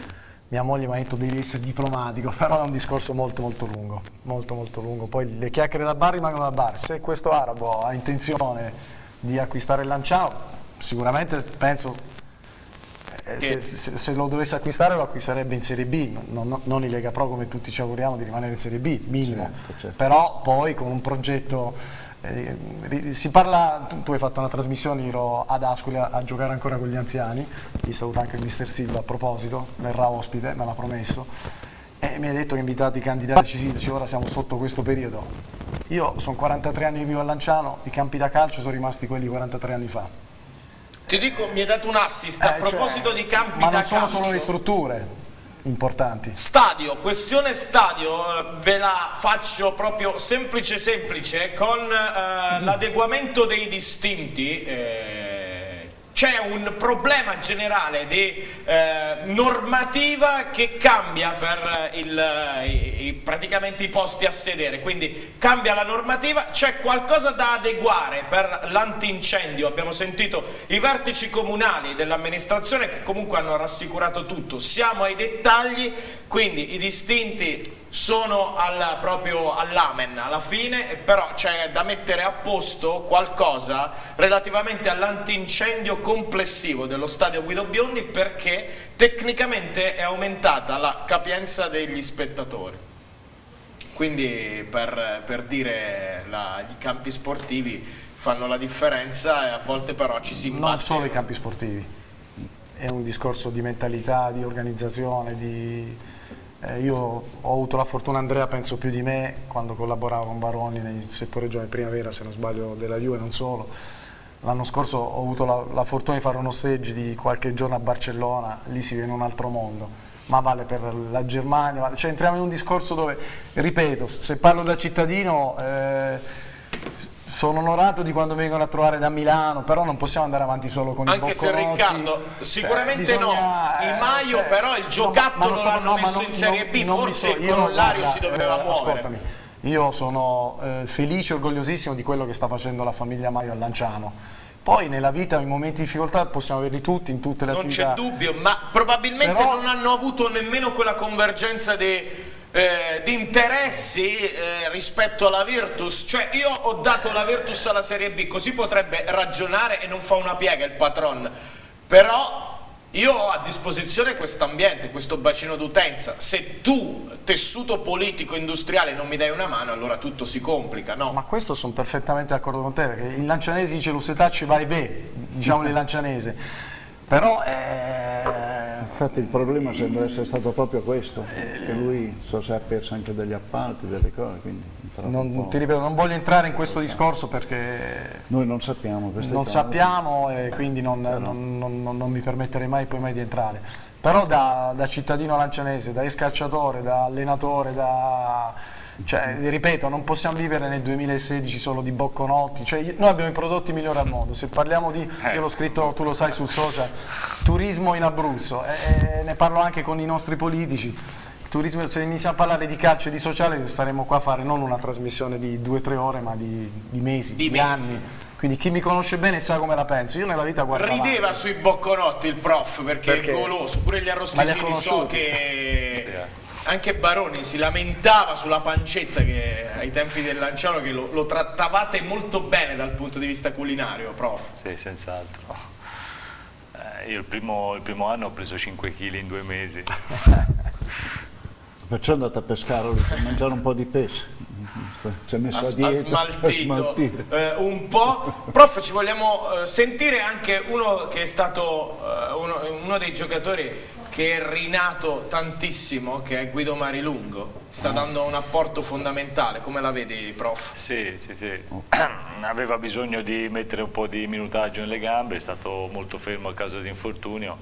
mia moglie mi ha detto devi essere diplomatico, però è un discorso molto molto lungo, molto molto lungo. Poi le chiacchiere da bar rimangono da bar. Se questo arabo ha intenzione di acquistare il Lanciano, sicuramente penso eh, se, se, se lo dovesse acquistare lo acquisterebbe in Serie B, non, non in Lega Pro come tutti ci auguriamo di rimanere in Serie B, minimo. Certo, certo. Però poi con un progetto... Eh, si parla, tu, tu hai fatto una trasmissione, ero ad Ascoli a, a giocare ancora con gli anziani, vi saluta anche il mister Silva a proposito, verrà ospite, me l'ha promesso, e mi ha detto che ha invitato i candidati sindaci, ora siamo sotto questo periodo. Io sono quarantatré anni che vivo a Lanciano, i campi da calcio sono rimasti quelli quarantatré anni fa. Ti dico, mi hai dato un assist a eh, proposito cioè, di campi ma da non sono calcio. solo le strutture importanti. Stadio, questione stadio, ve la faccio proprio semplice semplice, con eh, l'adeguamento dei distinti. Eh, c'è un problema generale di eh, normativa che cambia per il, i, i, praticamente i posti a sedere, quindi cambia la normativa, c'è qualcosa da adeguare per l'antincendio. Abbiamo sentito i vertici comunali dell'amministrazione che comunque hanno rassicurato tutto, siamo ai dettagli, quindi i distinti sono al, proprio all'amen alla fine, però c'è da mettere a posto qualcosa relativamente all'antincendio complessivo dello stadio Guido Biondi, perché tecnicamente è aumentata la capienza degli spettatori. Quindi per, per dire la, i campi sportivi fanno la differenza e a volte però ci si imbatte. Non solo i campi sportivi, è un discorso di mentalità, di organizzazione, di... Eh, io ho avuto la fortuna, Andrea penso più di me, quando collaboravo con Baroni nel settore giovane primavera, se non sbaglio della Juve, non solo. L'anno scorso ho avuto la, la fortuna di fare uno stage di qualche giorno a Barcellona, lì si vive in un altro mondo, ma vale per la Germania, cioè entriamo in un discorso dove, ripeto, se parlo da cittadino, eh, sono onorato di quando vengono a trovare da Milano, però non possiamo andare avanti solo con anche i bocconotti. Anche se Riccardo, sicuramente cioè, bisogna, no, eh, I Maio cioè, però il giocattolo no, lo hanno no, messo non, in Serie B, non, forse non il corollario guarda, si doveva eh, muovere. Ascoltami, io sono eh, felice e orgogliosissimo di quello che sta facendo la famiglia Maio a Lanciano. Poi nella vita i momenti di difficoltà possiamo averli tutti, in tutte le non attività. Non c'è dubbio, ma probabilmente però... non hanno avuto nemmeno quella convergenza di... Eh, di interessi eh, rispetto alla Virtus. Cioè io ho dato la Virtus alla Serie B, così potrebbe ragionare e non fa una piega il patron, però io ho a disposizione questo ambiente, questo bacino d'utenza. Se tu, tessuto politico industriale, non mi dai una mano, allora tutto si complica, no? Ma questo sono perfettamente d'accordo con te, perché in Lancianese dice lo setacci vai be, diciamo di Lancianese, però eh... infatti il problema sembra essere stato proprio questo, che lui so se ha perso anche degli appalti, delle cose, quindi non, ti ripeto, non voglio entrare in questo discorso perché noi non sappiamo queste non cose. sappiamo e quindi non, non, non, non, non mi permetterei mai poi mai di entrare, però da, da cittadino lancianese, da ex-calciatore, da allenatore, da... Cioè, ripeto, non possiamo vivere nel duemilasedici solo di bocconotti, cioè, noi abbiamo i prodotti migliori al mondo, se parliamo di, io l'ho scritto, tu lo sai sul social, turismo in Abruzzo, e ne parlo anche con i nostri politici, turismo, se iniziamo a parlare di calcio e di sociale staremo qua a fare non una trasmissione di due o tre ore ma di, di mesi, di, di mesi. anni. Quindi chi mi conosce bene sa come la penso, io nella vita guardo rideva avanti. Sui bocconotti il prof perché, perché? È goloso, pure gli arrosticini so che... Anche Baroni si lamentava sulla pancetta che ai tempi del Lanciano che lo, lo trattavate molto bene dal punto di vista culinario, prof. Sì, senz'altro. Eh, io il primo, il primo anno ho preso cinque chili in due mesi. Perciò è andato a pescare per mangiare un po' di pesce. Ci ha messo ha, a dieta, ha smaltito eh, un po'. Prof, ci vogliamo eh, sentire anche uno che è stato eh, uno, uno dei giocatori che è rinato tantissimo, che è Guido Marilungo, sta dando un apporto fondamentale, come la vedi, prof? Sì, sì, sì, aveva bisogno di mettere un po' di minutaggio nelle gambe, è stato molto fermo a causa di infortunio,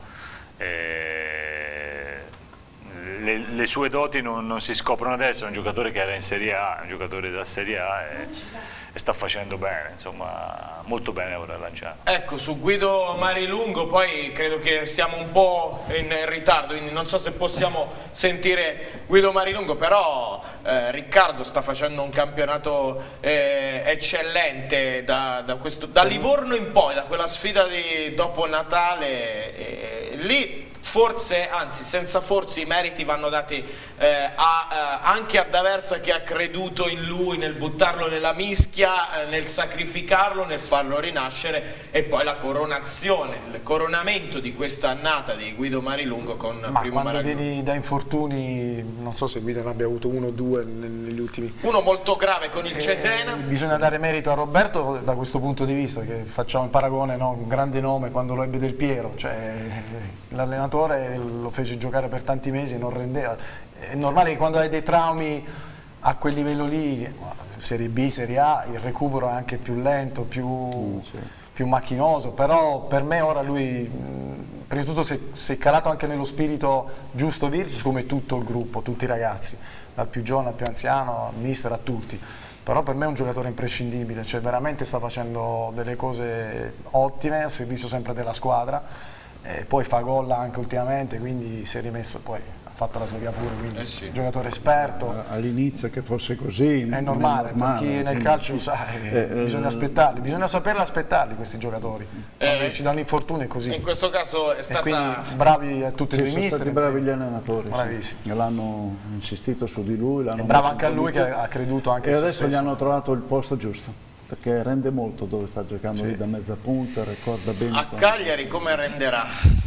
e... le, le sue doti non, non si scoprono adesso, è un giocatore che era in Serie A, un giocatore della Serie A e, e sta facendo bene, insomma, molto bene ora a Lanciano. Ecco, su Guido Marilungo poi credo che siamo un po' in ritardo, quindi non so se possiamo sentire Guido Marilungo, però eh, Riccardo sta facendo un campionato eh, eccellente da, da, questo, da Livorno in poi, da quella sfida di dopo Natale, eh, lì forse, anzi senza forse, i meriti vanno dati eh, a, eh, anche a D'Aversa, che ha creduto in lui nel buttarlo nella mischia, eh, nel sacrificarlo, nel farlo rinascere, e poi la coronazione, il coronamento di questa annata di Guido Marilungo con Ma Primo quando Maragliulo. vieni da infortuni, non so se Guido ne abbia avuto uno o due negli ultimi. Uno molto grave con il Cesena. Eh, bisogna dare merito a Roberto da questo punto di vista, che facciamo il paragone, no? Un grande nome quando lo ebbe Del Piero, cioè l'allenatore lo fece giocare per tanti mesi e non rendeva. È normale che quando hai dei traumi a quel livello lì, Serie B, Serie A, il recupero è anche più lento, più, mm, sì. più macchinoso, però per me ora lui, prima di tutto, si, si è calato anche nello spirito giusto Virtus, come tutto il gruppo, tutti i ragazzi, dal più giovane al più anziano, al mister, a tutti. Però per me è un giocatore imprescindibile, cioè veramente sta facendo delle cose ottime al servizio sempre della squadra, e poi fa gol anche ultimamente, quindi si è rimesso, poi ha fatto la Serie A pure, quindi eh sì. giocatore esperto. All'inizio che fosse così è normale, è normale, per chi nel calcio sa, eh, bisogna aspettarli, bisogna saperla aspettarli questi giocatori, quando eh, ci danno infortuni è così. In questo caso è stata... E quindi bravi a tutti e due i sono mister. stati bravi gli allenatori, bravissimi. Sì. L'hanno insistito su di lui, l'hanno è bravo anche a lui che ha creduto anche e in se adesso gli stesso. hanno trovato il posto giusto, perché rende molto dove sta giocando, sì. Lì da mezza punta, ricorda bene. A Cagliari come renderà?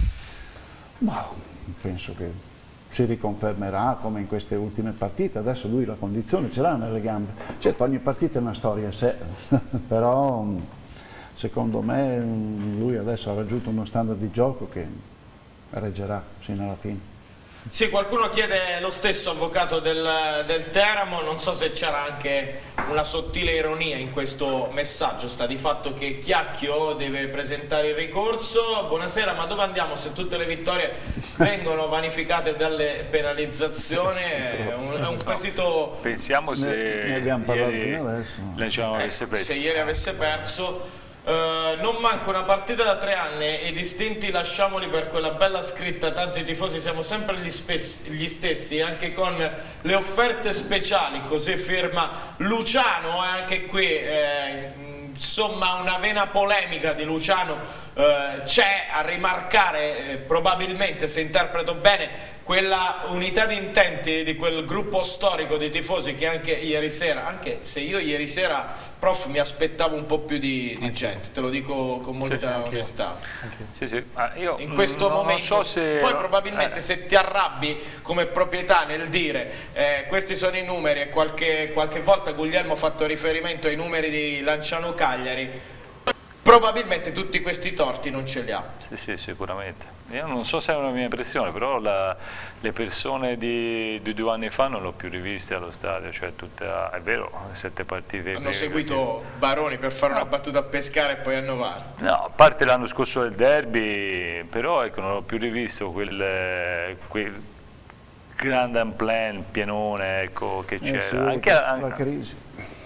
Ma penso che si riconfermerà come in queste ultime partite. Adesso lui la condizione ce l'ha nelle gambe, certo ogni partita è una storia a sé, però secondo me lui adesso ha raggiunto uno standard di gioco che reggerà fino alla fine. Sì, qualcuno chiede lo stesso, avvocato del, del Teramo, non so se c'era anche una sottile ironia in questo messaggio, sta di fatto che Chiacchio deve presentare il ricorso. Buonasera, ma dove andiamo se tutte le vittorie vengono vanificate dalle penalizzazioni? È un, è un quesito... Pensiamo se ne, ne abbiamo parlato ieri fino adesso. Lanciano eh, avesse perso. Se ieri avesse perso... Uh, non manca una partita da tre anni e i distinti lasciamoli per quella bella scritta, tanto i tifosi siamo sempre gli, gli stessi, anche con le offerte speciali, così firma Luciano. E anche qui eh, insomma una vena polemica di Luciano eh, c'è, a rimarcare eh, probabilmente, se interpreto bene, quella unità di intenti di quel gruppo storico di tifosi che anche ieri sera, anche se io ieri sera, prof, mi aspettavo un po' più di, di gente, te lo dico con molta sì, sì, onestà. Sì, sì. Ah, io in questo non, momento, non so se... poi probabilmente eh. se ti arrabbi come proprietà nel dire eh, questi sono i numeri, e qualche, qualche volta Guglielmo ha fatto riferimento ai numeri di Lanciano Cagliari, probabilmente tutti questi torti non ce li ha. Sì, sì, sicuramente. Io non so se è una mia impressione, però la, le persone di, di due anni fa non l'ho più riviste allo stadio, cioè tutta, è vero, sette partite. Hanno seguito così. Baroni per fare no. una battuta a pescare e poi a Novara. No, a parte l'anno scorso del derby, però ecco, non ho più rivisto quel, quel grand plan, pienone, ecco, che c'era. Eh sì, anche, la crisi.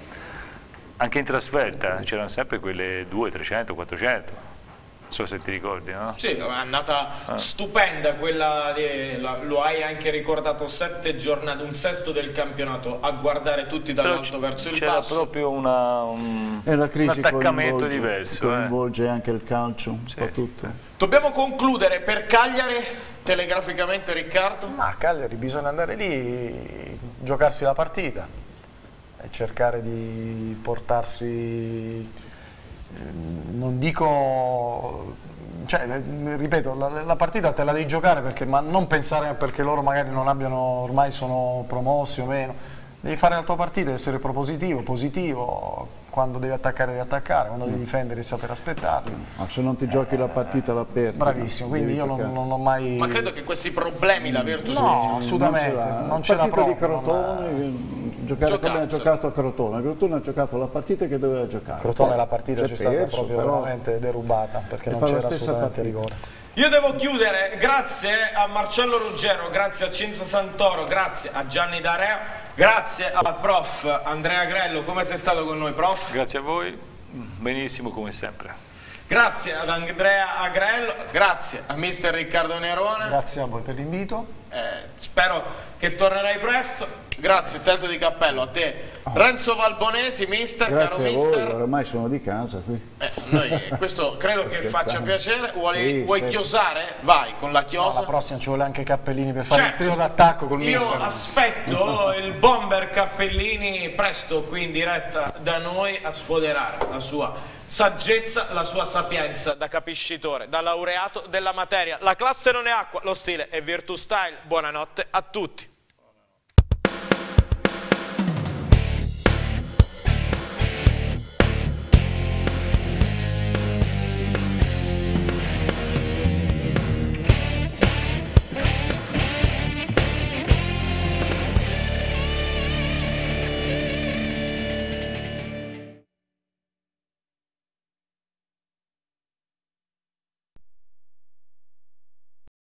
Anche in trasferta c'erano sempre quelle duecento, trecento, quattrocento. Non so se ti ricordi, no? Sì, è annata ah. stupenda quella, di, la, lo hai anche ricordato, sette giornate, un sesto del campionato, a guardare tutti dall'alto verso il basso. C'era proprio una, un, e la crisi un attaccamento diverso. Coinvolge eh. anche il calcio, un sì. po' tutto. Dobbiamo concludere per Cagliari, telegraficamente Riccardo? Ma a Cagliari bisogna andare lì, giocarsi la partita e cercare di portarsi... non dico, cioè, ripeto, la, la partita te la devi giocare, perché, ma non pensare perché loro magari non abbiano, ormai sono promossi o meno, devi fare la tua partita, essere propositivo, positivo, quando devi attaccare devi attaccare, quando devi difendere devi saper aspettarli. Ma se non ti giochi eh, la partita la perdi. Bravissimo, quindi io non, non ho mai... Ma credo che questi problemi la Virtus... No, assolutamente, non ce l'ha proprio. Di Crotone, non... giocare come ha giocato a Crotone, Crotone ha giocato la partita che doveva giocare. Crotone la partita ci è stata proprio però... veramente derubata, perché non c'era assolutamente rigore. Io devo chiudere, grazie a Marcello Ruggero, grazie a Cinzia Santoro, grazie a Gianni D'Area, grazie al prof Andrea Grello. Come sei stato con noi, prof? Grazie a voi, benissimo come sempre. Grazie ad Andrea Agrello, grazie a mister Riccardo Nerone. Grazie a voi per l'invito. Eh, spero che tornerai presto. Grazie, tanto di cappello a te. Renzo Valbonesi, mister, Grazie caro a mister. voi, ormai sono di casa qui. Eh, noi, questo credo che faccia piacere. Vuoi, Sì, vuoi sì. chiosare? Vai con la chiosa. No, la prossima ci vuole anche Cappellini per fare Certo. il trio d'attacco col Io mister. aspetto il bomber Cappellini presto qui in diretta da noi a sfoderare la sua saggezza, la sua sapienza da capiscitore, da laureato della materia. La classe non è acqua, lo stile è Virtus Style. Buonanotte a tutti.